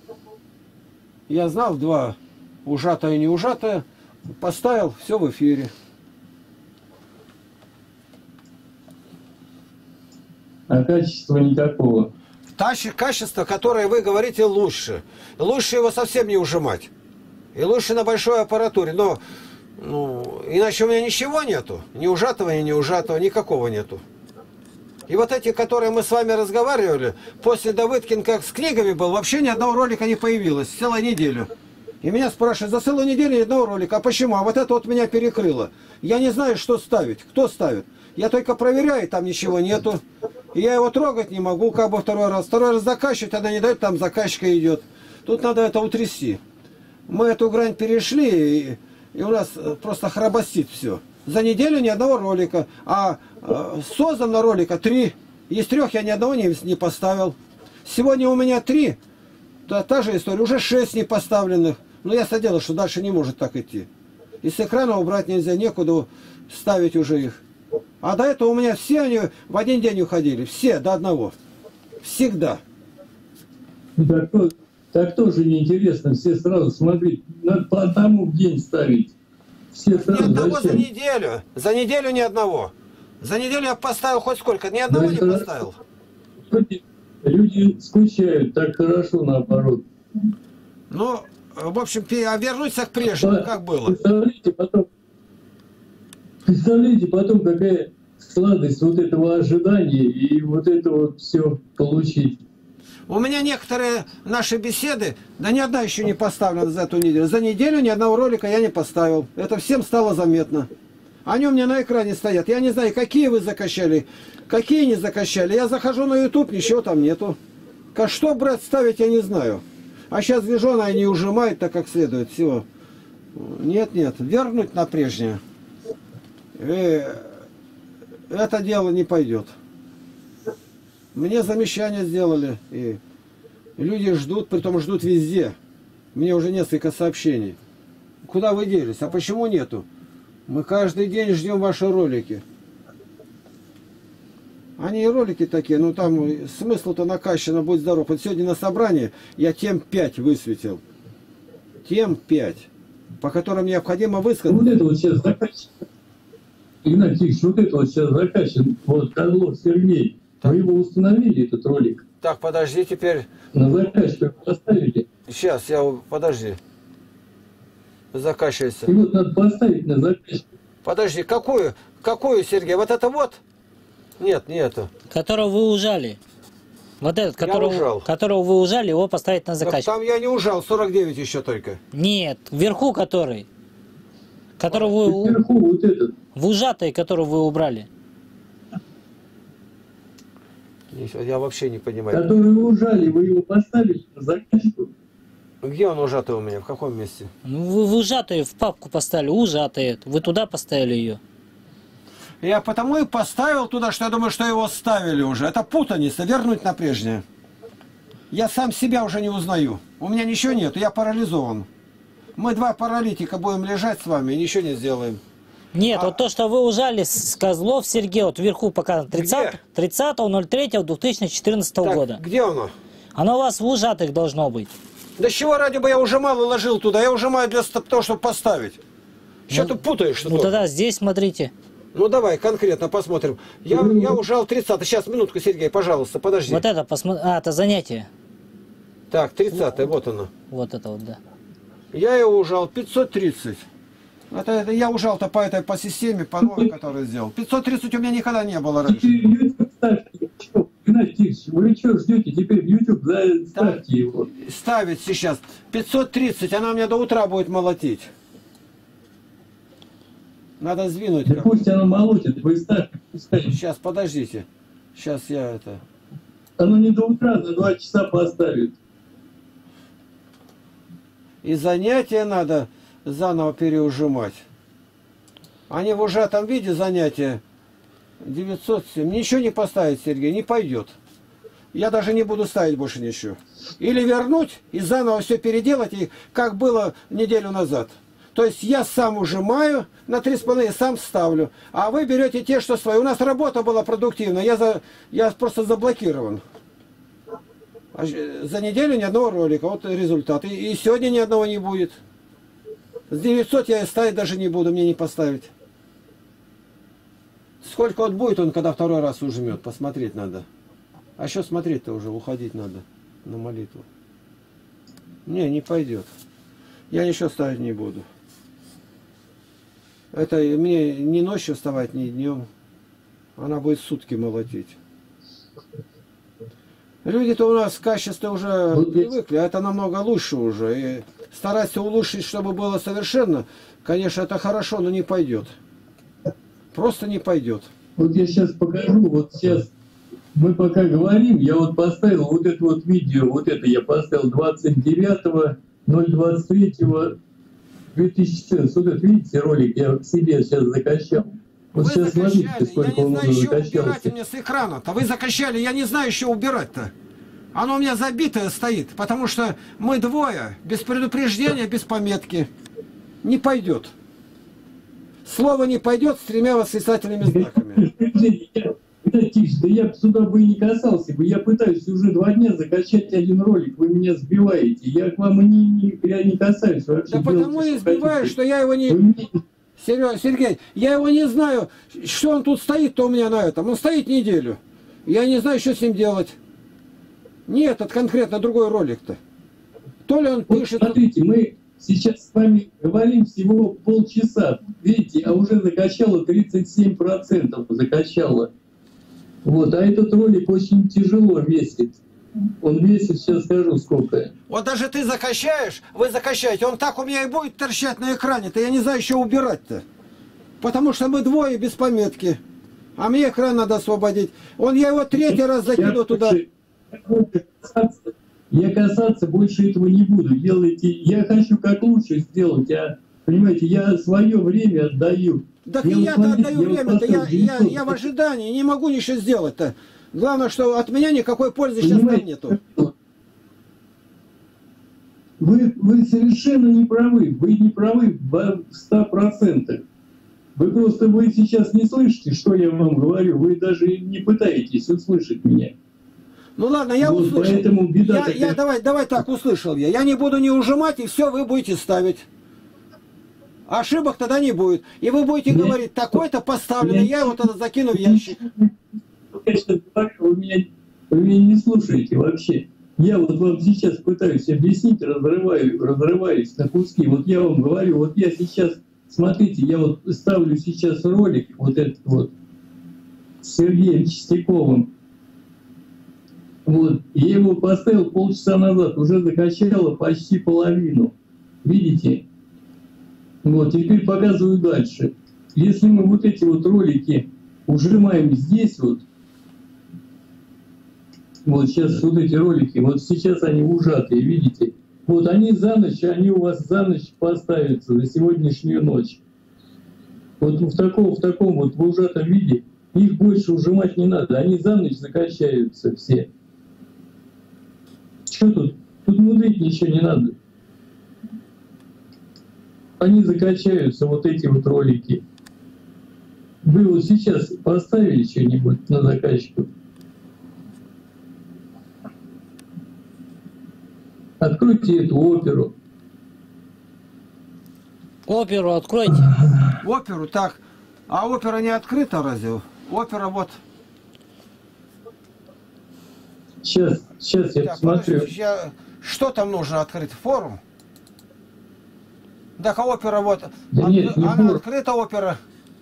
Я знал 2, ужатое и не ужатое, поставил, все в эфире. А качества никакого. Качество, которое вы говорите, лучше. Лучше его совсем не ужимать. И лучше на большой аппаратуре. Но иначе у меня ничего нету. Ни ужатого, ни не ужатого, никакого нету. И вот эти, которые мы с вами разговаривали, после Давыдкин как с книгами был, вообще ни одного ролика не появилось. Целую неделю. И меня спрашивают, за целую неделю ни одного ролика. А почему? А вот это вот меня перекрыло. Я не знаю, что ставить. Кто ставит? Я только проверяю, там ничего нету. И я его трогать не могу, как бы 2-й раз. 2-й раз закачивать, она не дает, там закачка идет. Тут надо это утрясти. Мы эту грань перешли, и у нас просто храбостит все. За неделю ни одного ролика. А создано ролика 3. Из 3 я ни одного не поставил. Сегодня у меня 3. Та же история. Уже 6 не поставленных. Но я соделал, что дальше не может так идти. И с экрана убрать нельзя, некуда ставить уже их. А до этого у меня все они в один день уходили. Все, до одного. Всегда. Да, Так тоже неинтересно, все сразу смотреть, надо по одному в день ставить. Все Ни сразу одного за зачем? неделю. За неделю ни одного. За неделю я поставил хоть сколько. Ни одного не это- поставил. Люди скучают, так хорошо наоборот. Ну, в общем, вернуться к прежнему, как было. Представляете потом, какая сладость вот этого ожидания и вот это вот все получить. У меня некоторые наши беседы, да ни одна еще не поставлена за эту неделю. За неделю ни одного ролика я не поставил. Это всем стало заметно. Они у меня на экране стоят. Я не знаю, какие вы закачали, какие не закачали. Я захожу на YouTube, ничего там нету. Что, брать, ставить, я не знаю. А сейчас вижу, она не ужимает так, как следует. Все. Нет, вернуть на прежнее. Это дело не пойдет. Мне замечания сделали. И люди ждут, притом ждут везде. Мне уже несколько сообщений. Куда вы делись? А почему нету? Мы каждый день ждем ваши ролики. Они и ролики такие, ну там смысл-то накачано, будь здоров. Вот сегодня на собрании я тем 5 высветил. Тем 5, по которым необходимо высказать. Вот это вот сейчас закачан. Игнатий Тихонович, вот это вот сейчас закачан. Вот Козлов Сергей. Вы его установили, этот ролик? Так, подожди теперь. На закачку поставили? Сейчас, подожди. Закачивается. И вот надо поставить на закачку. Подожди, какую, Сергей? Вот это вот? Нет, не эту. Которого вы ужали. Вот этот, ужал. которого вы ужали, его поставить на закачку. Там я не ужал, 49 еще только. Нет, вверху который. Которого вы... Вверху вот этот. В ужатой, которого вы убрали. Я вообще не понимаю. Который вы ужали, вы его поставили на закачку. Где он ужатый у меня? В каком месте? Ну, вы в ужатую в папку поставили, ужатые. Вы туда поставили ее. Я потому и поставил туда, что я думаю, что его ставили уже. Это путаница, вернуть на прежнее. Я сам себя уже не узнаю. У меня ничего нет, я парализован. Мы 2 паралитика будем лежать с вами и ничего не сделаем. Нет, вот то, что вы ужали с Козлов Сергей, вот вверху показано 30.03.2014 Так, года. где оно? Оно у вас в ужатых должно быть. Да с чего ради бы я ужимал и ложил туда? Я ужимаю для того, чтобы поставить. Что ты путаешь что-то? Ну тогда здесь смотрите. Ну давай, конкретно посмотрим. Я ужал 30. Сейчас, минутку, Сергей, пожалуйста, подожди. Вот это посмотрите. А, это занятие. Так, 30, вот оно. Вот это вот, да. Я его ужал 530. Это я ужал-то по системе, по новой, которую сделал. 530 у меня никогда не было раньше. Теперь YouTube ставьте. Игнатий Тихонович, вы что ждете? Теперь в YouTube ставьте его. Ставить сейчас. 530, она у меня до утра будет молотить. Надо сдвинуть. Да пусть оно молотит, вы ставьте. Сейчас, подождите. Сейчас я это... Оно не до утра, за 2 часа поставит. И занятия надо заново переужимать. Они в ужатом виде занятия 907. Ничего не поставить, Сергей, не пойдет. Я даже не буду ставить больше ничего. Или вернуть и заново все переделать, и как было неделю назад. То есть я сам ужимаю на 3,5, сам ставлю. А вы берете те, что свои. У нас работа была продуктивная, я просто заблокирован. За неделю ни одного ролика, вот результат. И сегодня ни одного не будет. С 900 я ставить даже не буду, мне не поставить. Сколько вот будет он, когда второй раз ужмет, посмотреть надо. А что смотреть-то уже, уходить надо на молитву. Не пойдет. Я ничего ставить не буду. Это мне ни ночью вставать, ни днем. Она будет сутки молотить. Люди-то у нас в качестве уже привыкли, а это намного лучше уже. И стараться улучшить, чтобы было совершенно, конечно, это хорошо, но не пойдет. Просто не пойдет. Вот я сейчас покажу, вот сейчас мы пока говорим, я вот поставил вот это вот видео, вот это я поставил 29.023.2014. Вот это, видите, ролик я к себе сейчас закачал. Вот вы сейчас закачали, смотрите, сколько я не он знаю, уже еще убирать закачался. мне с экрана-то. Вы закачали, я не знаю, еще убирать-то. Оно у меня забитое стоит, потому что мы двое, без предупреждения, без пометки. Не пойдет. Слово не пойдет с 3 восклицательными знаками. Тише, да я сюда бы и не касался бы. Я пытаюсь уже 2 дня закачать один ролик, вы меня сбиваете. Я к вам я не касаюсь вообще. Да потому и сбиваю, что я его не... Сергей, я его не знаю, что он тут стоит-то у меня на этом. Он стоит неделю. Я не знаю, что с ним делать. Нет, это конкретно другой ролик-то. То ли он вот пишет... Смотрите, мы сейчас с вами говорим всего полчаса. Видите, а уже закачало 37%. Закачало. Вот, а этот ролик очень тяжело весит. Он весит, сейчас скажу сколько. Вот даже ты закачаешь, вы закачаете, он так у меня и будет торчать на экране-то. Я не знаю, что убирать-то. Потому что мы двое без пометки. А мне экран надо освободить. Я его 3-й раз закину туда. Я касаться больше этого не буду. Делайте. Я хочу как лучше сделать. Понимаете, я свое время отдаю. Так и я-то отдаю время-то. Я в ожидании. Не могу ничего сделать-то. Главное, что от меня никакой пользы сейчас там нету. Вы совершенно не правы. Вы не правы в 100%. Вы сейчас не слышите, что я вам говорю. Вы даже не пытаетесь услышать меня. Ну ладно, я услышал. Поэтому беда давай так, услышал я. Я не буду не ужимать, и все вы будете ставить. Ошибок тогда не будет. И вы будете говорить, такой-то поставлено, я его тогда закину в ящик. Я сейчас говорю, вы меня не слушаете вообще. Я вот вам сейчас пытаюсь объяснить, разрываюсь на куски. Вот я вам говорю, вот я сейчас, смотрите, я вот ставлю сейчас ролик, вот этот вот, с Сергеем Чистяковым. Вот, я его поставил полчаса назад, уже закачало почти половину. Видите? Вот, теперь показываю дальше. Если мы вот эти вот ролики ужимаем здесь вот сейчас вот эти ролики, вот сейчас они ужатые, видите? Вот они они у вас за ночь поставятся, за сегодняшнюю ночь. Вот в таком вот в ужатом виде их больше ужимать не надо, они за ночь закачаются все. Что тут? Тут мудрить ничего не надо. Они закачаются, вот эти вот ролики. Вы вот сейчас поставили что-нибудь на закачку? Откройте эту оперу. Оперу откройте. Оперу, так. А опера не открыта разве? Опера вот. Сейчас я Так, посмотрю. Что там нужно открыть? Форум? Так, а опера вот. Да нет, не она форум. открыта, опера.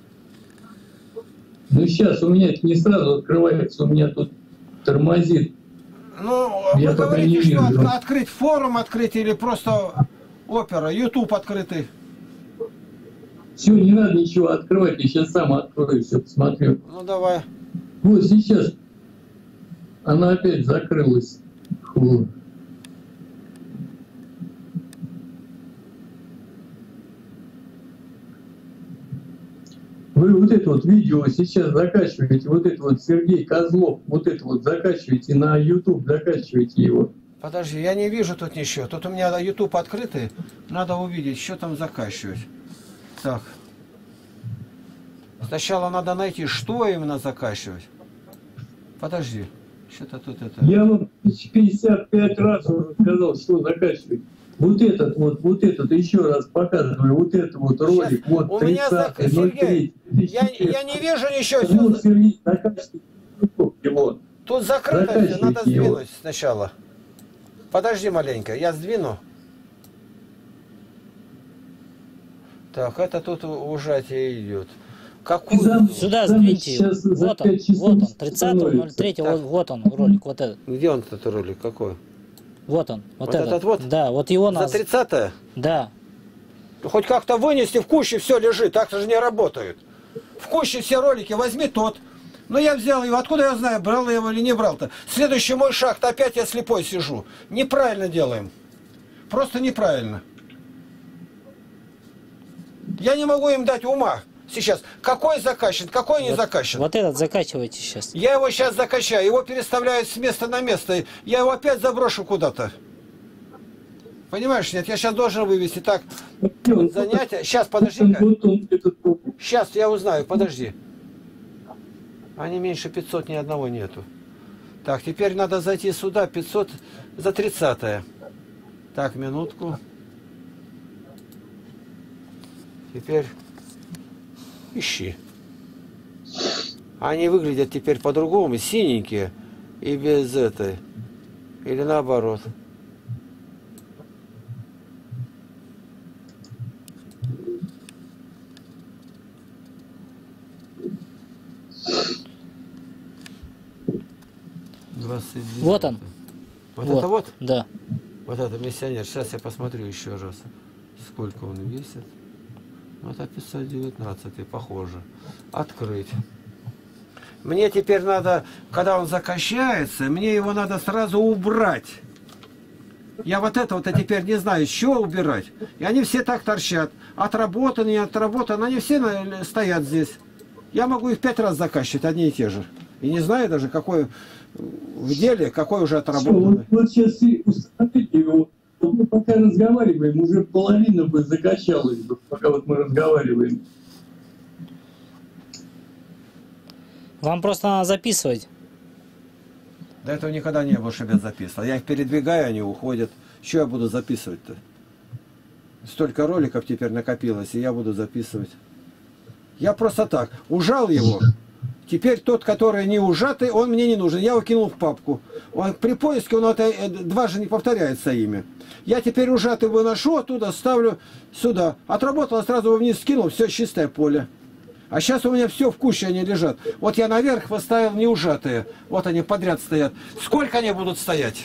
Ну сейчас у меня это не сразу открывается, у меня тут тормозит. Ну, Я вы пока говорите, не что вижу. открыть форум открыть или просто опера, YouTube открытый? Все, не надо ничего открывать, я сейчас сам открою, все посмотрю. Ну давай. Вот сейчас она опять закрылась. Фу. Вы вот это вот видео сейчас закачиваете, вот это вот Сергей Козлов, вот это вот закачиваете на YouTube, закачиваете его. Подожди, я не вижу тут ничего. Тут у меня YouTube открытый. Надо увидеть, что там закачивать. Так. Сначала надо найти, что именно закачивать. Подожди. Что-то тут это... Я вам 55 раз уже сказал, что закачивать. Вот этот, еще раз показываю, вот этот вот ролик, Сейчас. вот У меня 30-й, Сергей, 03. я не вижу ничего. Вот, Сергей, закачивайте его. Тут закрыто, Закачивайте надо его. сдвинуть сначала. Подожди маленько, я сдвину. Так, это тут ужатие идет. Какую? Сюда сдвиньте его. Вот он, 30.03, вот он ролик, вот этот. Где он, этот ролик, какой? Вот он, Вот этот вот? Да, вот его надо. За 30-е? Да. Хоть как-то вынести, в куче все лежит, так же не работают. В куче все ролики, возьми тот. Но я взял его, откуда я знаю, брал я его или не брал-то. Следующий мой шаг, опять я слепой сижу. Неправильно делаем. Просто неправильно. Я не могу им дать ума сейчас. Какой закачан, какой не закачан. Вот этот закачивайте сейчас. Я его сейчас закачаю, его переставляют с места на место. Я его опять заброшу куда-то. Понимаешь, нет, я сейчас должен вывести. Так, вот занятие. Сейчас, подожди-ка. Сейчас я узнаю, подожди. Они меньше 500 ни одного нету. Так, теперь надо зайти сюда, 500 за 30-е. Так, минутку. Теперь ищи. Они выглядят теперь по-другому, синенькие и без этой. Или наоборот. Вот он. Вот это вот? Да. Вот это миссионер. Сейчас я посмотрю еще раз, сколько он весит. Вот это 519, похоже. Открыть. Мне теперь надо, когда он закачается, мне его надо сразу убрать. Я вот это вот теперь не знаю, с чего убирать. И они все так торчат. Отработаны, не отработаны, они все стоят здесь. Я могу их 5 раз закачивать, одни и те же. И не знаю даже, какой в деле, какой уже отработанный. Вот сейчас и установите его. Вот мы пока разговариваем, уже половина бы закачалась, пока вот мы разговариваем. Вам просто надо записывать. До этого никогда не было, чтобы я записывал. Я их передвигаю, они уходят. Что я буду записывать-то? Столько роликов теперь накопилось, и я буду записывать. Я просто так, ужал его. Теперь тот, который не ужатый, он мне не нужен. Я его кинул в папку. Он, при поиске он это дважды не повторяется имя. Я теперь ужатый выношу оттуда, ставлю сюда. Отработал, сразу его вниз скинул, все чистое поле. А сейчас у меня все в куче они лежат. Вот я наверх поставил неужатые. Вот они подряд стоят. Сколько они будут стоять?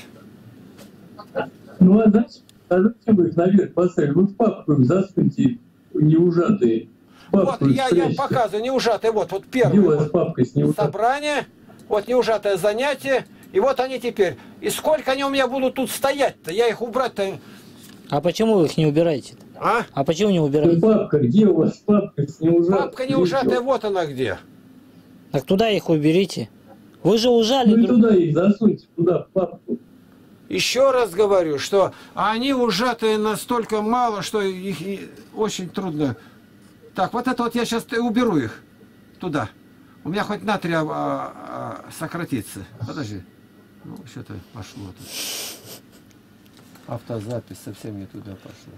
Ну а зачем вы их наверх поставили? Вы в папку засуньте неужатые. Вот я показываю неужатые. Вот первый. Вот, собрание. Вот неужатое занятие. И вот они теперь. И сколько они у меня будут тут стоять-то? Я их убрать-то... А почему вы их не убираете? А почему не убираете? Папка, где у вас папка с неужатой? Папка неужатая, вот она где. Так туда их уберите. Вы же ужали. Ну и туда их засуньте, туда, в папку. Еще раз говорю, что они ужатые настолько мало, что их очень трудно. Так, вот это вот я сейчас уберу их туда. У меня хоть натрия сократится. Подожди. Ну, что-то пошло тут. Автозапись совсем не туда пошла.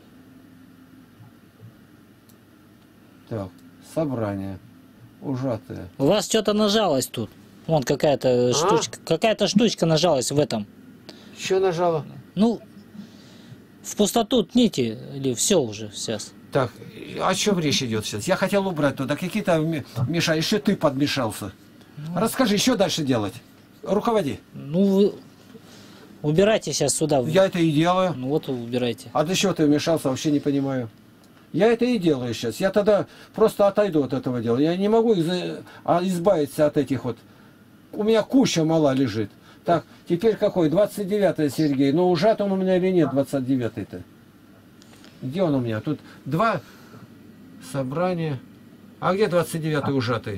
Так, собрание. Ужатое. У вас что-то нажалось тут. Вон какая-то штучка. Какая-то штучка нажалась в этом. Что нажало? Ну, в пустоту ткните, или все уже сейчас. Так, о чем речь идет сейчас? Я хотел убрать туда какие-то мешали, еще ты подмешался. Расскажи, что дальше делать? Руководи. Ну, вы убирайте сейчас сюда. Я это и делаю. Ну вот убирайте. А для чего ты вмешался, вообще не понимаю. Я это и делаю сейчас. Я тогда просто отойду от этого дела. Я не могу избавиться от этих вот. У меня куча мала лежит. Так, теперь какой? 29-й, Сергей. Но ужат он у меня или нет, 29-й-то? Где он у меня? Тут 2 собрания. А где 29-й ужатый?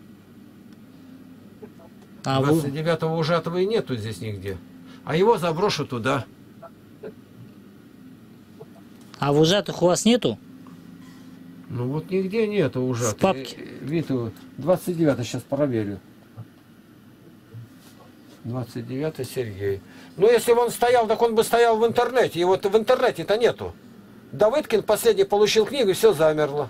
29-го ужатого и нету здесь нигде. А его заброшу туда. А в ужатых у вас нету? Ну вот нигде нету ужатых. В папке. Виту, 29-й сейчас проверю. 29-й Сергей. Ну если бы он стоял, так он бы стоял в интернете. И вот в интернете-то нету. Давыдкин последний получил книгу, и все замерло.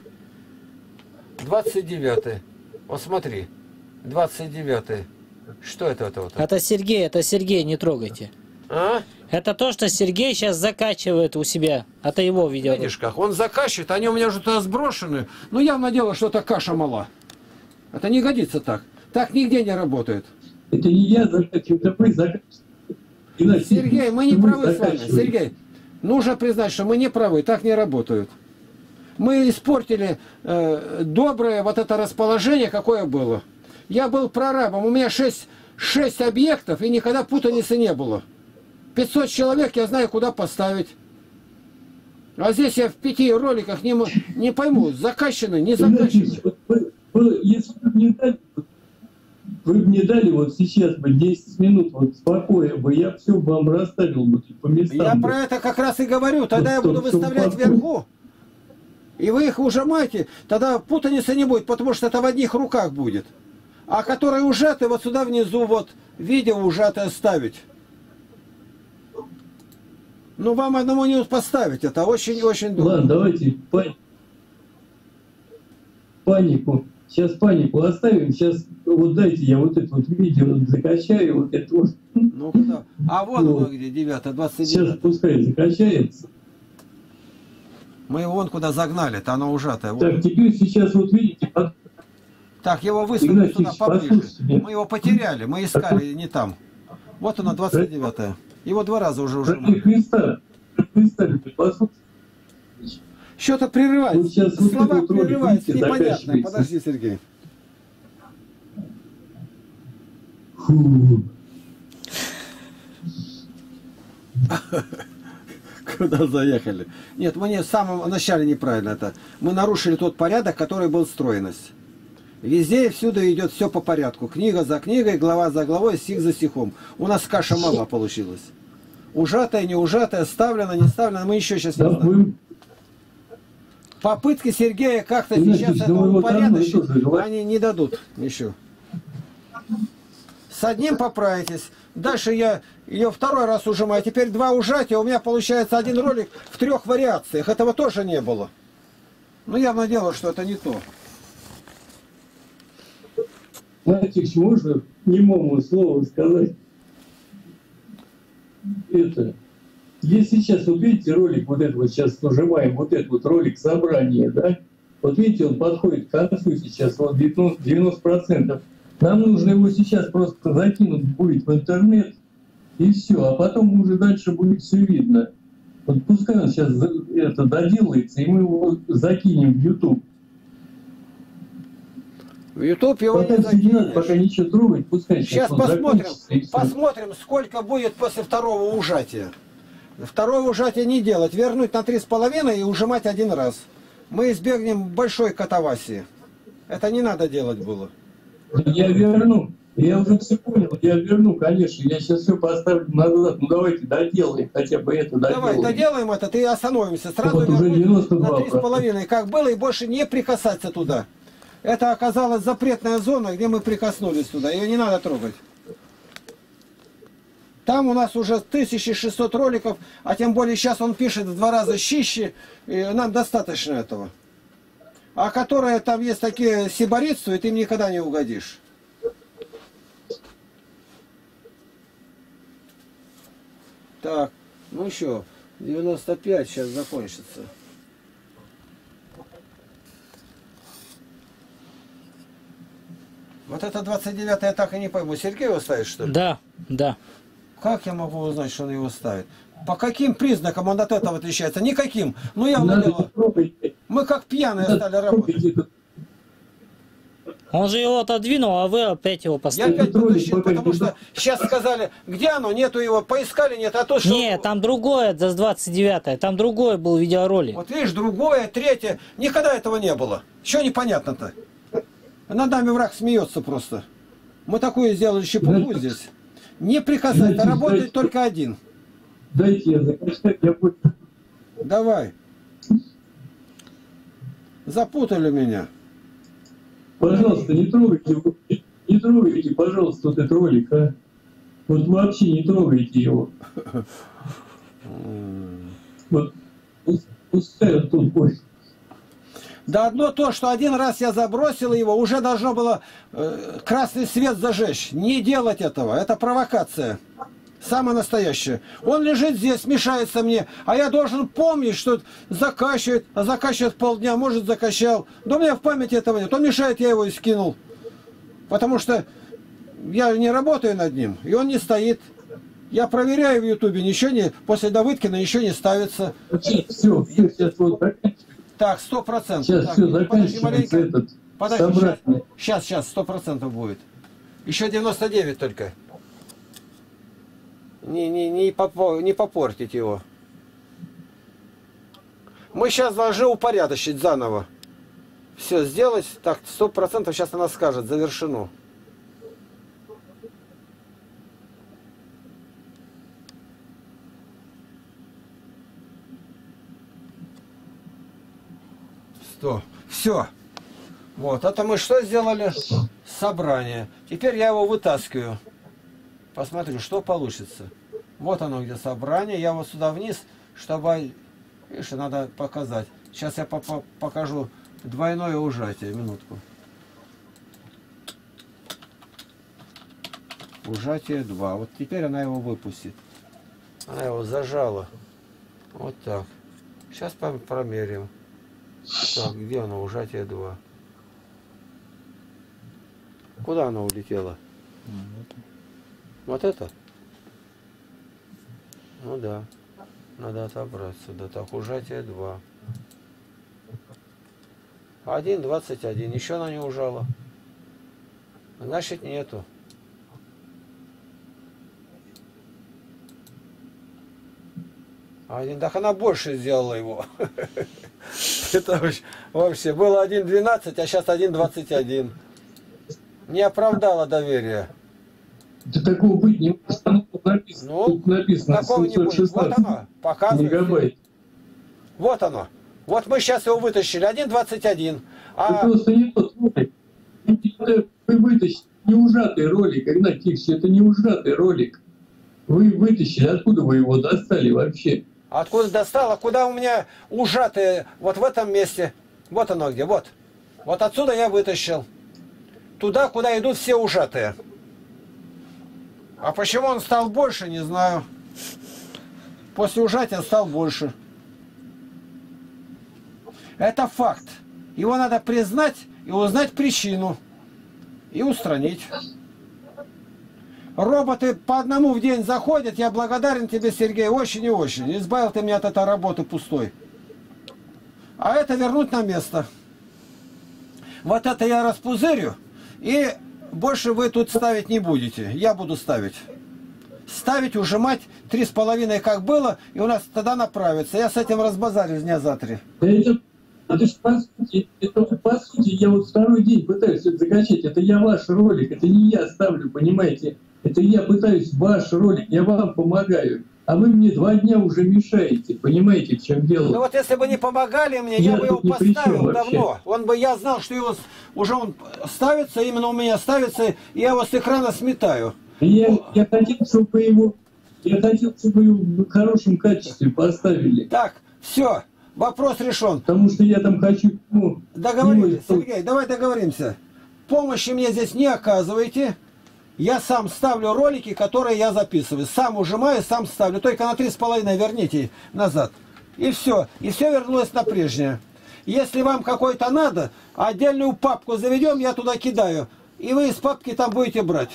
29-й. Вот смотри. 29-й. Что это вот? Это Сергей, не трогайте. А? Это то, что Сергей сейчас закачивает у себя. Это его видео. Видишь как? Он закачивает, они у меня уже туда сброшены. Ну явно дело, что это каша мала. Это не годится так. Так нигде не работает. Это не я закачиваю, это вы закачиваете. Сергей, мы не правы с вами. Сергей, нужно признать, что мы не правы, так не работают. Мы испортили доброе вот это расположение, какое было. Я был прорабом, у меня 6 объектов, и никогда путаницы не было. 500 человек, я знаю, куда поставить. А здесь я в 5 роликах не пойму, закачаны, не закачаны. Если вы бы мне дали вот сейчас бы 10 минут вот спокойно бы, я все бы вам расставил бы по местам. Я про это как раз и говорю, тогда я буду выставлять вверху. И вы их ужимаете, тогда путаницы не будет, потому что это в одних руках будет. А которые ужаты, вот сюда внизу вот видео ужатое ставить. Ну, вам одному не поставить, это очень-очень долго. Ладно, давайте панику. Сейчас панику оставим. Сейчас вот дайте я вот это вот видео закачаю, вот это вот. Ну, куда? А вон Ну, оно где, 9, 29. Сейчас пускай закачается. Мы его вон куда загнали-то, оно ужатое. Вот. Так, теперь сейчас вот видите, Так, его выставили Игнатий сюда Ильич, поближе. послушайте меня. Мы его потеряли, мы искали не там. Вот оно, 29-е. Его 2 раза уже ради Христа, послушайте. Что-то прерывается. Вот сейчас вот Слова этот ролик, прерываются, видите, непонятно. заканчивается. Подожди, Сергей. Фу. Куда заехали? Нет, мы не в самом начале неправильно это. Мы нарушили тот порядок, который был стройность. Везде и всюду идет все по порядку. Книга за книгой, глава за главой, стих за стихом. У нас каша мала получилась. Ужатая, не ужатая, ставлена, не ставлена. Мы еще сейчас не Да, знаем. Попытки Сергея как-то сейчас это упорядочить, они не дадут еще. С одним поправитесь. Дальше я ее 2-й раз ужимаю. Теперь 2 ужатия. У меня получается 1 ролик в 3 вариациях. Этого тоже не было. Ну, явно дело, что это не то. Знаете, можно немому слову сказать? Это. Если сейчас, вот видите, ролик, вот это вот сейчас нажимаем, вот этот вот ролик собрания, да? Вот видите, он подходит к концу сейчас, вот 90%. Нам нужно его сейчас просто закинуть будет в интернет, и все. А потом уже дальше будет все видно. Вот пускай он сейчас это доделается, и мы его закинем в YouTube. В YouTube его Пока не не надо, закинешь. пока ничего трогать, пускай Сейчас он посмотрим, закончится, и всё. посмотрим, сколько будет после 2-го ужатия. 2-е ужатие не делать, вернуть на 3,5 и ужимать 1 раз. Мы избегнем большой катавасии. Это не надо делать было. Я верну. Я уже все понял, я верну, конечно. Я сейчас все поставлю назад. Ну давайте доделаем хотя бы это. Давай, доделаем это, и остановимся. Сразу Вот уже вернуть на 92%. 3,5, как было, и больше не прикасаться туда. Это оказалась запретная зона, где мы прикоснулись туда. Ее не надо трогать. Там у нас уже 1600 роликов, а тем более сейчас он пишет в 2 раза чище, и нам достаточно этого. А которые там есть такие сиборитствуют, им никогда не угодишь. Так, ну еще, 95 сейчас закончится. Вот это 29 я так и не пойму. Сергей его ставит, что ли? Да, да. Как я могу узнать, что он его ставит? По каким признакам он от этого отличается? Никаким. Ну, явно Надо дело. попробовать. Мы как пьяные стали работать. Он же его отодвинул, а вы опять его Я поставили. опять потащил, потому что сейчас сказали, где оно, нету его, поискали, нет, а то что... Нет, там другое, за 29-е, там другой был видеоролик. Вот видишь, другое, третье, никогда этого не было. Что непонятно-то? Над нами враг смеется просто. Мы такую сделали щепоту здесь. Не прикасать, а работает только один. Дайте я закачать, я буду. Давай. Запутали меня. Пожалуйста, не трогайте, пожалуйста, вот этот ролик, а. Вот вообще не трогайте его. Вот, пускай он тут будет. Да одно то, что 1 раз я забросил его, уже должно было красный свет зажечь. Не делать этого, это провокация. Самое настоящее. Он лежит здесь, мешается мне, а я должен помнить, что закачивает, а закачивает полдня, может закачал. Да у меня в памяти этого нет. Он мешает, я его и скинул. Потому что я не работаю над ним, и он не стоит. Я проверяю в Ютубе, ничего не, после Давыдкина ничего не ставится. Все, сейчас вот заканчивается. Так, 100%. Сейчас Так, все подожди заканчивается маленько. этот. Подожди, собрание. сейчас, 100% будет. Еще 99 только. Не попортить его. Мы сейчас должны упорядочить заново. Все сделать. Так, 100% сейчас она скажет, завершено. Все. Вот, это мы что сделали? собрание. Теперь я его вытаскиваю. Посмотрю, что получится. Вот оно где собрание. Я вот сюда вниз, чтобы... Видишь, надо показать. Сейчас я покажу двойное ужатие. Минутку. Ужатие 2. Вот теперь она его выпустит. Она его зажала. Вот так. Сейчас промерим. Так, где оно? Ужатие 2. Куда она улетела? Вот это? Ну да. Надо отобраться. Да так, ужатие 2. 1,21. Еще она не ужала. Значит, нету. Так она больше сделала его. Это вообще было 1,12, а сейчас 1,21. Не оправдала доверия. Да такого быть не может. Там написано, Ну, тут написано такого не будет. Вот оно, показывает. Мегабайт. Вот оно. Вот мы сейчас его вытащили. 1,21. Это просто не тот ролик. Вы вытащили не ужатый ролик, Игнат Тихович, это не ужатый ролик. Вы вытащили, откуда вы его достали вообще? Откуда достала? Куда у меня ужатые? Вот в этом месте. Вот оно где, вот. Вот отсюда я вытащил. Туда, куда идут все ужатые. А почему он стал больше, не знаю. После ужатия стал больше. Это факт. Его надо признать и узнать причину. И устранить. Роботы по одному в день заходят. Я благодарен тебе, Сергей, очень и очень. Избавил ты меня от этой работы пустой. А это вернуть на место. Вот это я распузырю. И больше вы тут ставить не будете. Я буду ставить. Ставить, ужимать 3,5 как было. И у нас тогда направится. Я с этим разбазарю дня за 3. Это же по сути, я вот второй день пытаюсь это закачать. Это я ваш ролик. Это не я ставлю, понимаете? Это я пытаюсь ваш ролик, я вам помогаю. А вы мне 2 дня уже мешаете, понимаете, в чем дело? Ну вот если бы не помогали мне, я бы его поставил давно. Я знал, что его уже он ставится, именно у меня ставится, и я его с экрана сметаю. Я хотел, чтобы вы его в хорошем качестве поставили. Так, все, вопрос решен. Потому что я там хочу... Договорились, Сергей, давай договоримся. Помощи мне здесь не оказывайте. Я сам ставлю ролики, которые я записываю. Сам ужимаю, сам ставлю. Только на 3,5 верните назад. И все. И все вернулось на прежнее. Если вам какой-то надо, отдельную папку заведем, я туда кидаю. И вы из папки там будете брать.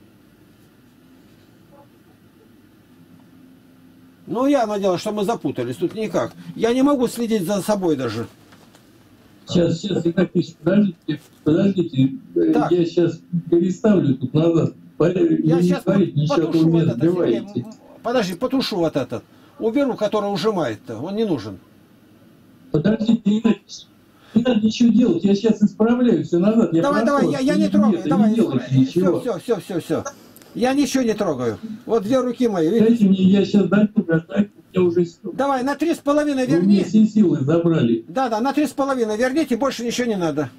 Ну, я надеялся, что мы запутались. Тут никак. Я не могу следить за собой даже. Сейчас, Игнат Ильич, подождите. Так. Я сейчас переставлю тут назад. Я сейчас потушу вот это, сбиваете. Подожди, потушу вот этот. Уберу, который ужимает-то. Он не нужен. Подождите, не надо ничего делать. Я сейчас исправляю все назад. Давай, я не трогаю. Давай, ничего. Все. Я ничего не трогаю. Вот 2 руки мои, видишь? Дайте мне, я сейчас даю, я уже... Давай, на 3,5 верни. Вы мне все силы забрали. Да, на 3,5 верните, больше ничего не надо.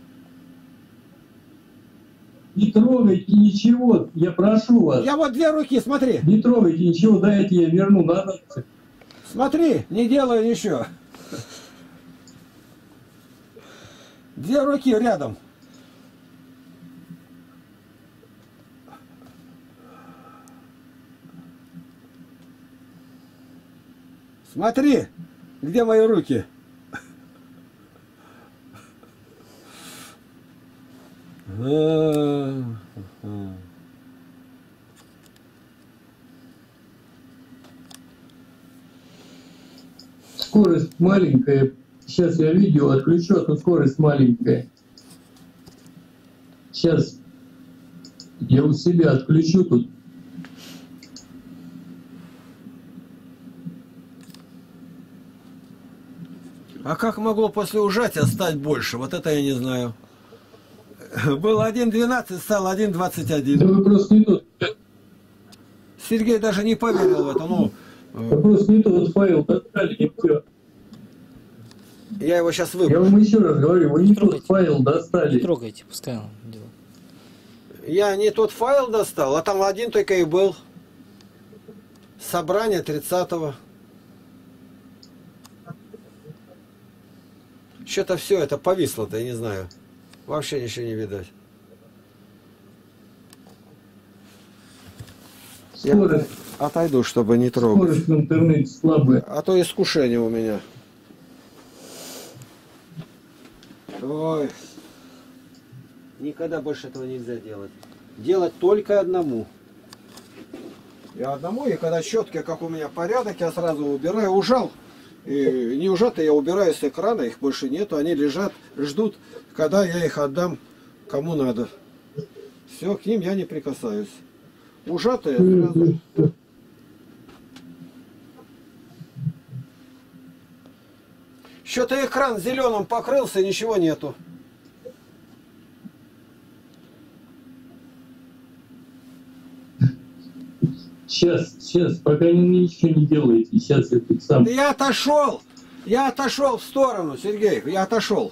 Не трогайте ничего, я прошу вас. Я вот 2 руки, смотри. Не трогайте ничего, дайте я верну назад. Смотри, не делаю ничего. 2 руки рядом. Смотри, где мои руки. Скорость маленькая. Сейчас я видео отключу, а то скорость маленькая. Сейчас я у себя отключу тут. А как могло после ужатия стать больше? Вот это я не знаю. Было 1,12, стало 1,21. Да вы просто не тот. Сергей даже не поверил в это. Ну, вы просто не тот файл достали, и все. Я его сейчас Я выберу. вам еще раз говорю, вы не тот файл достали. Не трогайте, пускай он делает. Я не тот файл достал, а там один только и был. Собрание 30-го. Что-то все это повисло-то, я не знаю. Вообще ничего не видать. Скорость, Я отойду, чтобы не трогать. скорость в интернете слабая. А то искушение у меня. Ой. Никогда больше этого нельзя делать. Делать только одному. И одному, и когда щетки, как у меня порядок, я сразу убираю. Ужал. И не ужатые я убираю с экрана, их больше нету. Они лежат, ждут, когда я их отдам кому надо. Все, к ним я не прикасаюсь. Ужатые сразу. Что-то экран зеленым покрылся, ничего нету. Сейчас, пока ничего не делаете. Сейчас я тут сам. Да я отошел в сторону, Сергей, я отошел.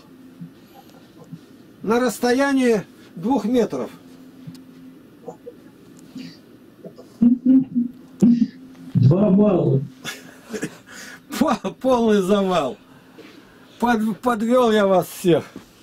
На расстоянии 2 метров. Два балла. Полный завал. Подвел я вас всех.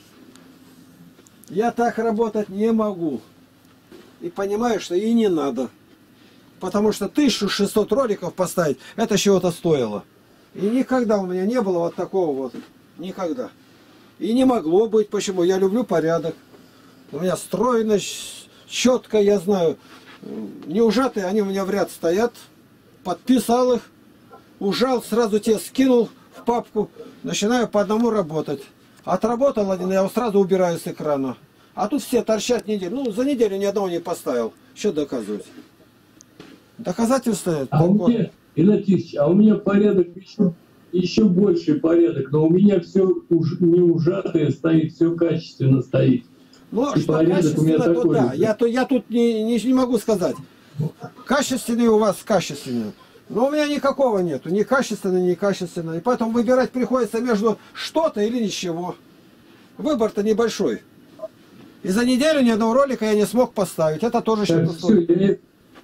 Я так работать не могу. И понимаю, что и не надо. Потому что 1600 роликов поставить, это чего-то стоило. И никогда у меня не было вот такого вот. Никогда. И не могло быть. Почему? Я люблю порядок. У меня стройность, четко, я знаю. Не ужатые, они у меня в ряд стоят. Подписал их. Ужал, сразу те скинул в папку. Начинаю по одному работать. Отработал один, я его сразу убираю с экрана. А тут все торчат неделю. Ну, за неделю ни одного не поставил. Что доказывать? Доказательства. А у меня, Игнатьевич, а у меня порядок еще больший порядок, но у меня все не ужатое стоит, все качественно стоит. Ну, и что качественно, то да. Я тут не могу сказать. Качественный у вас качественный. Но у меня никакого нету. Ни качественный, ни качественный. И поэтому выбирать приходится между что-то или ничего. Выбор-то небольшой. И за неделю ни одного ролика я не смог поставить. Это тоже что-то стоит.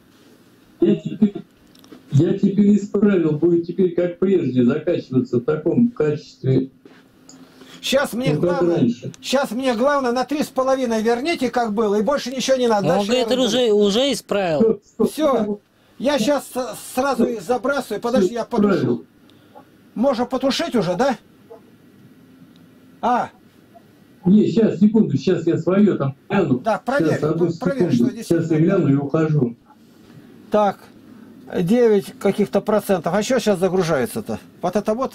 Я теперь исправил, будет теперь как прежде закачиваться в таком качестве. Сейчас мне главное на 3,5 верните, как было, и больше ничего не надо. Он говорит, уже исправил. Все. Я сейчас сразу их забрасываю. Подожди, я потушу. Можно потушить уже, да? Не, сейчас, секунду, сейчас я свое там гляну. Да, проверь, проверь, что действительно. Сейчас я гляну и ухожу. Так, 9 каких-то процентов. А что сейчас загружается-то? Вот это вот,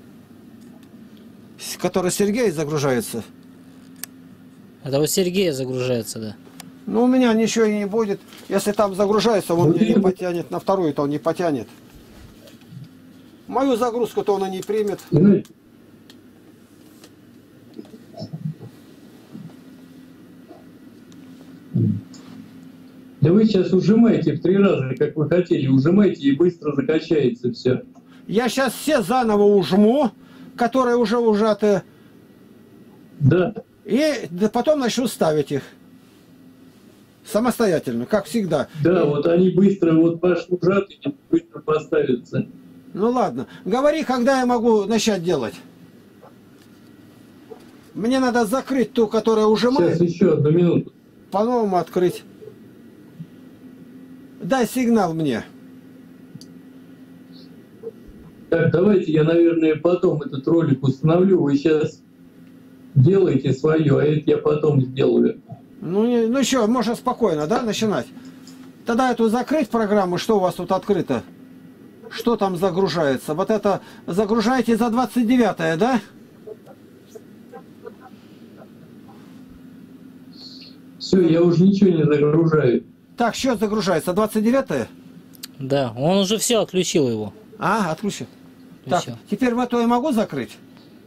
который Сергей загружается. Это у Сергея загружается, да. Ну, у меня ничего и не будет. Если там загружается, он меня не потянет. На вторую-то он не потянет. Мою загрузку-то он и не примет. Да вы сейчас ужимаете в 3 раза, как вы хотели. Ужимаете и быстро закачается все. Я сейчас все заново ужму, которые уже ужаты. Да. И потом начну ставить их. Самостоятельно, как всегда. Да, вот они быстро, вот ваши ужатые быстро поставятся. Ну ладно. Говори, когда я могу начать делать. Мне надо закрыть ту, которая ужимает. Сейчас еще 1 минуту. По-новому открыть. Дай сигнал мне. Так, давайте я, наверное, потом этот ролик установлю. Вы сейчас делаете свое, а это я потом сделаю. Ну что, можно спокойно, да, начинать? Тогда эту закрыть программу, что у вас тут открыто? Что там загружается? Вот это загружаете за 29-е, да? Все, я уже ничего не загружаю. Так, что загружается? 29-е? Да, он уже все отключил его. Отключил. Так, теперь в эту я могу закрыть?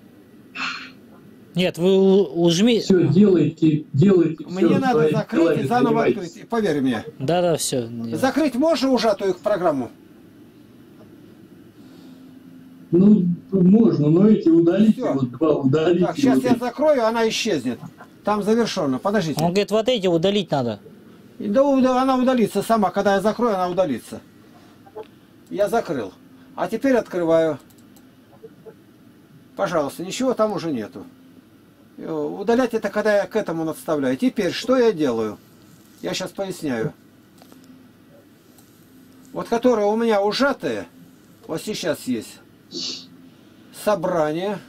Нет, вы ужми. Все, делайте. Мне надо закрыть и заново открыть. Поверь мне. Да, все. Закрыть можно ужатую программу? Ну, можно, но эти удалите. Всё. Вот 2 удалите. Так, сейчас вот я закрою, она исчезнет. Там завершенно. Подождите. Он говорит, вот эти удалить надо. Да, она удалится сама. Когда я закрою, она удалится. Я закрыл. А теперь открываю. Пожалуйста, ничего там уже нету. Удалять это, когда я к этому надставляю. Теперь, что я делаю? Я сейчас поясняю. Вот которые у меня ужатые, вот сейчас есть. Собрание.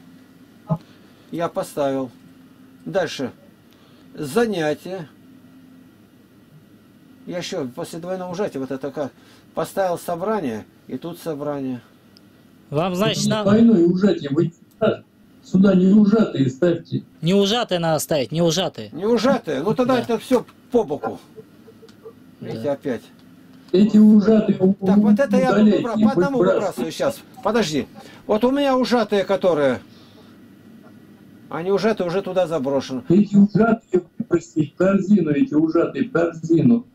Я поставил. Дальше. Занятие. Я еще после двойного ужатия вот это как поставил собрание, и тут собрание. Вам, значит, надо... Двойное ужатие. Вы сюда не ужатые ставьте. Не ужатые надо ставить, не ужатые. Не ужатые? Ну тогда Да. это все по боку. Видите, Да. опять. Эти ужатые Так, вот это я удаляйте, по одному выбрасывайте. выбрасываю сейчас. Подожди. Вот у меня ужатые, которые... Они ужатые, уже туда заброшены. Эти ужатые выбросьте в корзину, эти ужатые в корзину.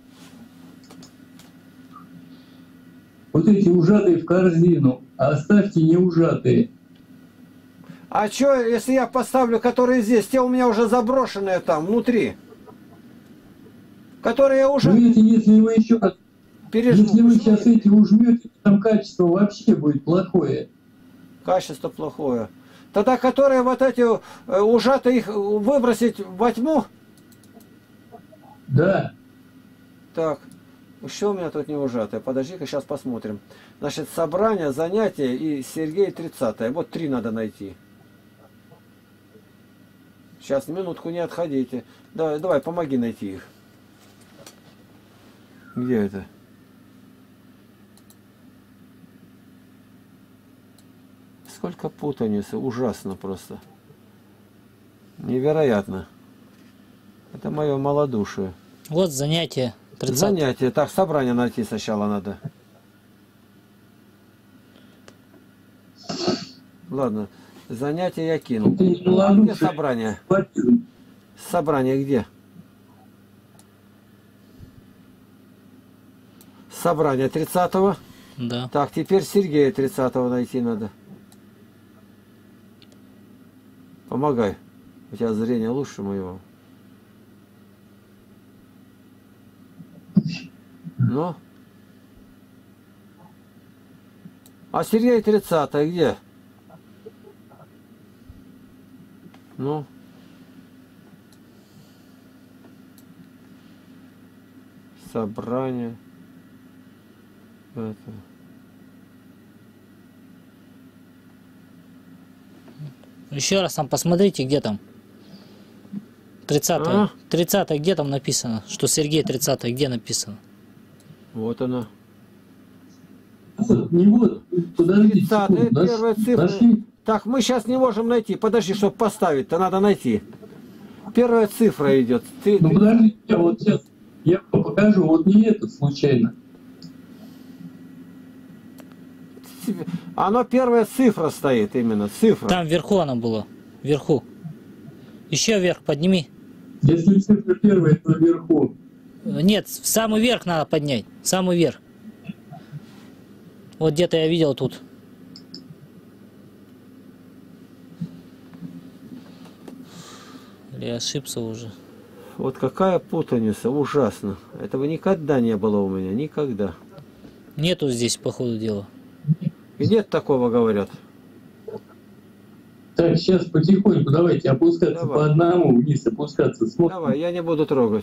Вот эти ужатые в корзину, а оставьте не ужатые. А что, если я поставлю, которые здесь, те у меня уже заброшенные там, внутри. Которые я уже Видите, если вы еще пережму. если вы сейчас эти ужмете, там качество вообще будет плохое. Качество плохое. Тогда которые вот эти ужатые, их выбросить во тьму? Да. Так, еще у меня тут не ужатые. Подожди-ка, сейчас посмотрим. Значит, собрание, занятие и Сергей 30-е. Вот 3 надо найти. Сейчас, минутку, не отходите. Давай, давай, помоги найти их. Где это? Сколько путаницы, ужасно просто. Невероятно. Это мое малодушие. Вот занятие 30. Занятие. Так, собрание найти сначала надо. Ладно, занятие я кинул. Это не А где малодушие. собрание? Фатизм. Собрание где? Собрание 30-го. Да. Так, теперь Сергея 30-го найти надо. Помогай. У тебя зрение лучше моего. Ну? А Сергей 30-й где? Ну? Собрание. Это. Еще раз там посмотрите, где там. 30-е. А? 30-е, где там написано? Что Сергей 30-й, где написано? Вот она. Вот, не вот, подождите 30-е, секунду. первая цифра. Нашли? Так, мы сейчас не можем найти. Подожди, чтобы поставить-то надо найти. Первая цифра идет. Ну подождите, я вот сейчас я вам покажу. Вот не этот случайно. Оно первая цифра стоит именно. Цифра. Там вверху она была. Вверху. Еще вверх подними. Если цифра первая, то вверху. Нет, в самый верх надо поднять. Самый верх. Вот где-то я видел тут. Или я ошибся уже. Вот какая путаница, ужасно. Этого никогда не было у меня, никогда. Нету здесь, по ходу дела. И нет такого, говорят. Так, сейчас потихоньку давайте опускаться Давай. по одному вниз, опускаться. Смотрим. Давай, я не буду трогать.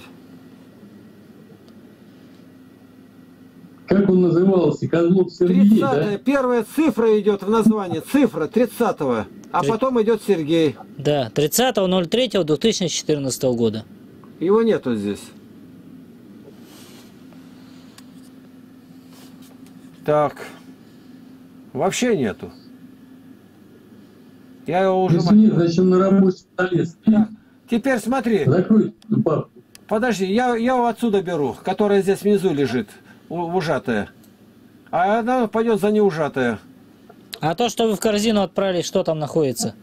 Как он назывался? Козлов Сергей, 30-е, да? первая цифра идет в названии. Цифра 30-го. А потом идет Сергей. Да, 30.03.2014 года. Его нету здесь. Так. Вообще нету. Я его уже... Если нет, значит на рабочем столе стоит. Так, теперь смотри. Закройте эту папку. Подожди, я его отсюда беру, которая здесь внизу лежит, ужатая. А она пойдет за неужатая. А то, что вы в корзину отправили, что там находится?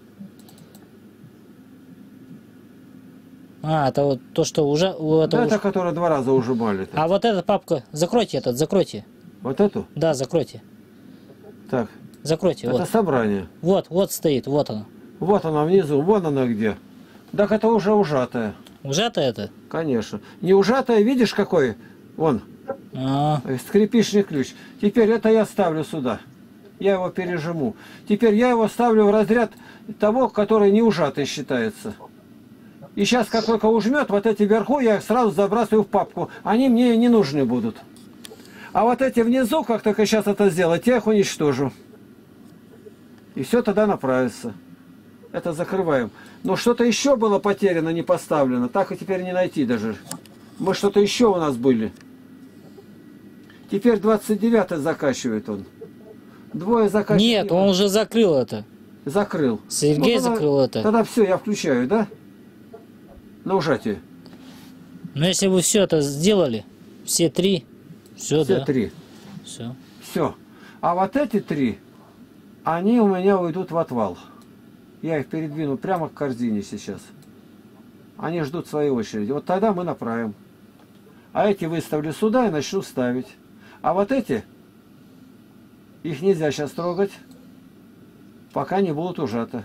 А, это вот то, что уже... Это, которая 2 раза ужимали. А вот эта папка, закройте этот, закройте. Вот эту? Да, закройте. Так, Закройте, это вот. собрание. Вот стоит, вот она. Вот она внизу, вон она где. Так это уже ужатая. Ужатое это? Конечно. Не ужатое, видишь какой? Вон, скрипичный ключ. Теперь это я ставлю сюда. Я его пережму. Теперь я его ставлю в разряд того, который не ужатый считается. И сейчас, как только ужмет, вот эти вверху я их сразу забрасываю в папку. Они мне не нужны будут. А вот эти внизу, как только сейчас это сделать, я их уничтожу. И все тогда направится. Это закрываем. Но что-то еще было потеряно, не поставлено. Так и теперь не найти даже. Может, что-то еще у нас были. Теперь 29-й закачивает он. Двое закачивают. Нет, он уже закрыл это. Закрыл. Сергей тогда, закрыл это. Тогда все, я включаю, да? На ужатие. Но если вы все это сделали, все три, все, Все да. три. Все. Все. А вот эти три, они у меня уйдут в отвал. Я их передвину прямо к корзине сейчас. Они ждут своей очереди. Вот тогда мы направим. А эти выставлю сюда и начну ставить. А вот эти, их нельзя сейчас трогать, пока не будут ужаты.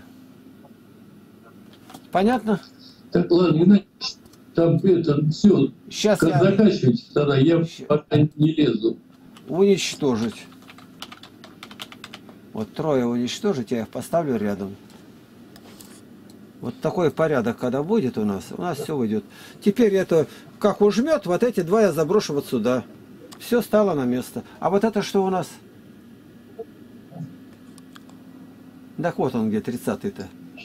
Понятно? Так, ладно, иначе там это все. Сейчас Как я заканчивать, тогда я пока не лезу. уничтожить. Вот трое уничтожить, я их поставлю рядом. Вот такой порядок, когда будет у нас все уйдет. Теперь это, как ужмет, вот эти два я заброшу вот сюда. Все стало на место. А вот это что у нас? Так вот он где, 30-й-то.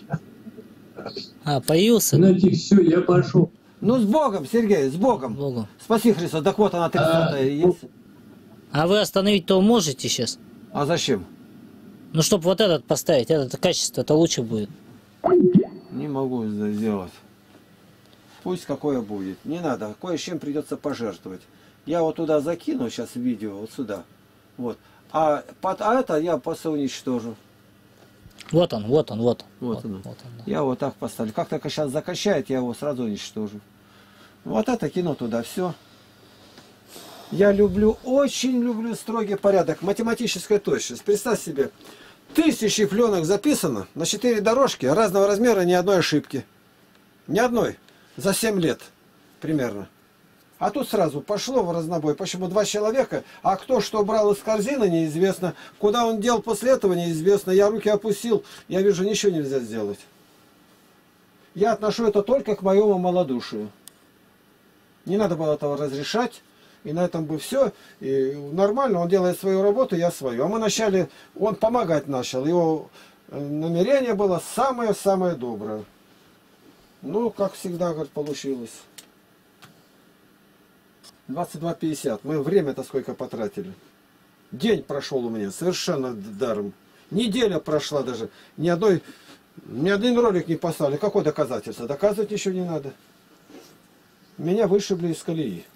А, появился? Знаете, все, я пошел. Ну, с Богом, Сергей, с Богом. С Богом. Спаси Христа. Так вот она, 30-я есть. А вы остановить-то можете сейчас? А зачем? Ну, чтобы вот этот поставить, это качество, это лучше будет. Не могу сделать. Пусть какое будет. Не надо. Кое-чем придется пожертвовать. Я вот туда закину сейчас видео, вот сюда. Вот. А это я просто уничтожу. Вот он, вот он, вот. Вот оно. Вот он, да. Я вот так поставлю. Как только сейчас закачает, я его сразу уничтожу. Вот это кину туда. Все. Я люблю, очень люблю строгий порядок. Математическая точность. Представь себе. 1000 пленок записано на 4 дорожки разного размера, ни одной ошибки. Ни одной. За 7 лет примерно. А тут сразу пошло в разнобой. Почему 2 человека, а кто что брал из корзины, неизвестно. Куда он дел после этого, неизвестно. Я руки опустил, я вижу, ничего нельзя сделать. Я отношу это только к моему малодушию. Не надо было этого разрешать. И на этом бы все. И нормально, он делает свою работу, я свою. А мы начали, он помогать начал. Его намерение было самое-самое доброе. Ну, как всегда, говорит, получилось. 22:50. Мы время-то сколько потратили. День прошел у меня совершенно даром. Неделя прошла даже. Ни один ролик не поставили. Какое доказательство? Доказывать ничего не надо. Меня вышибли из колеи.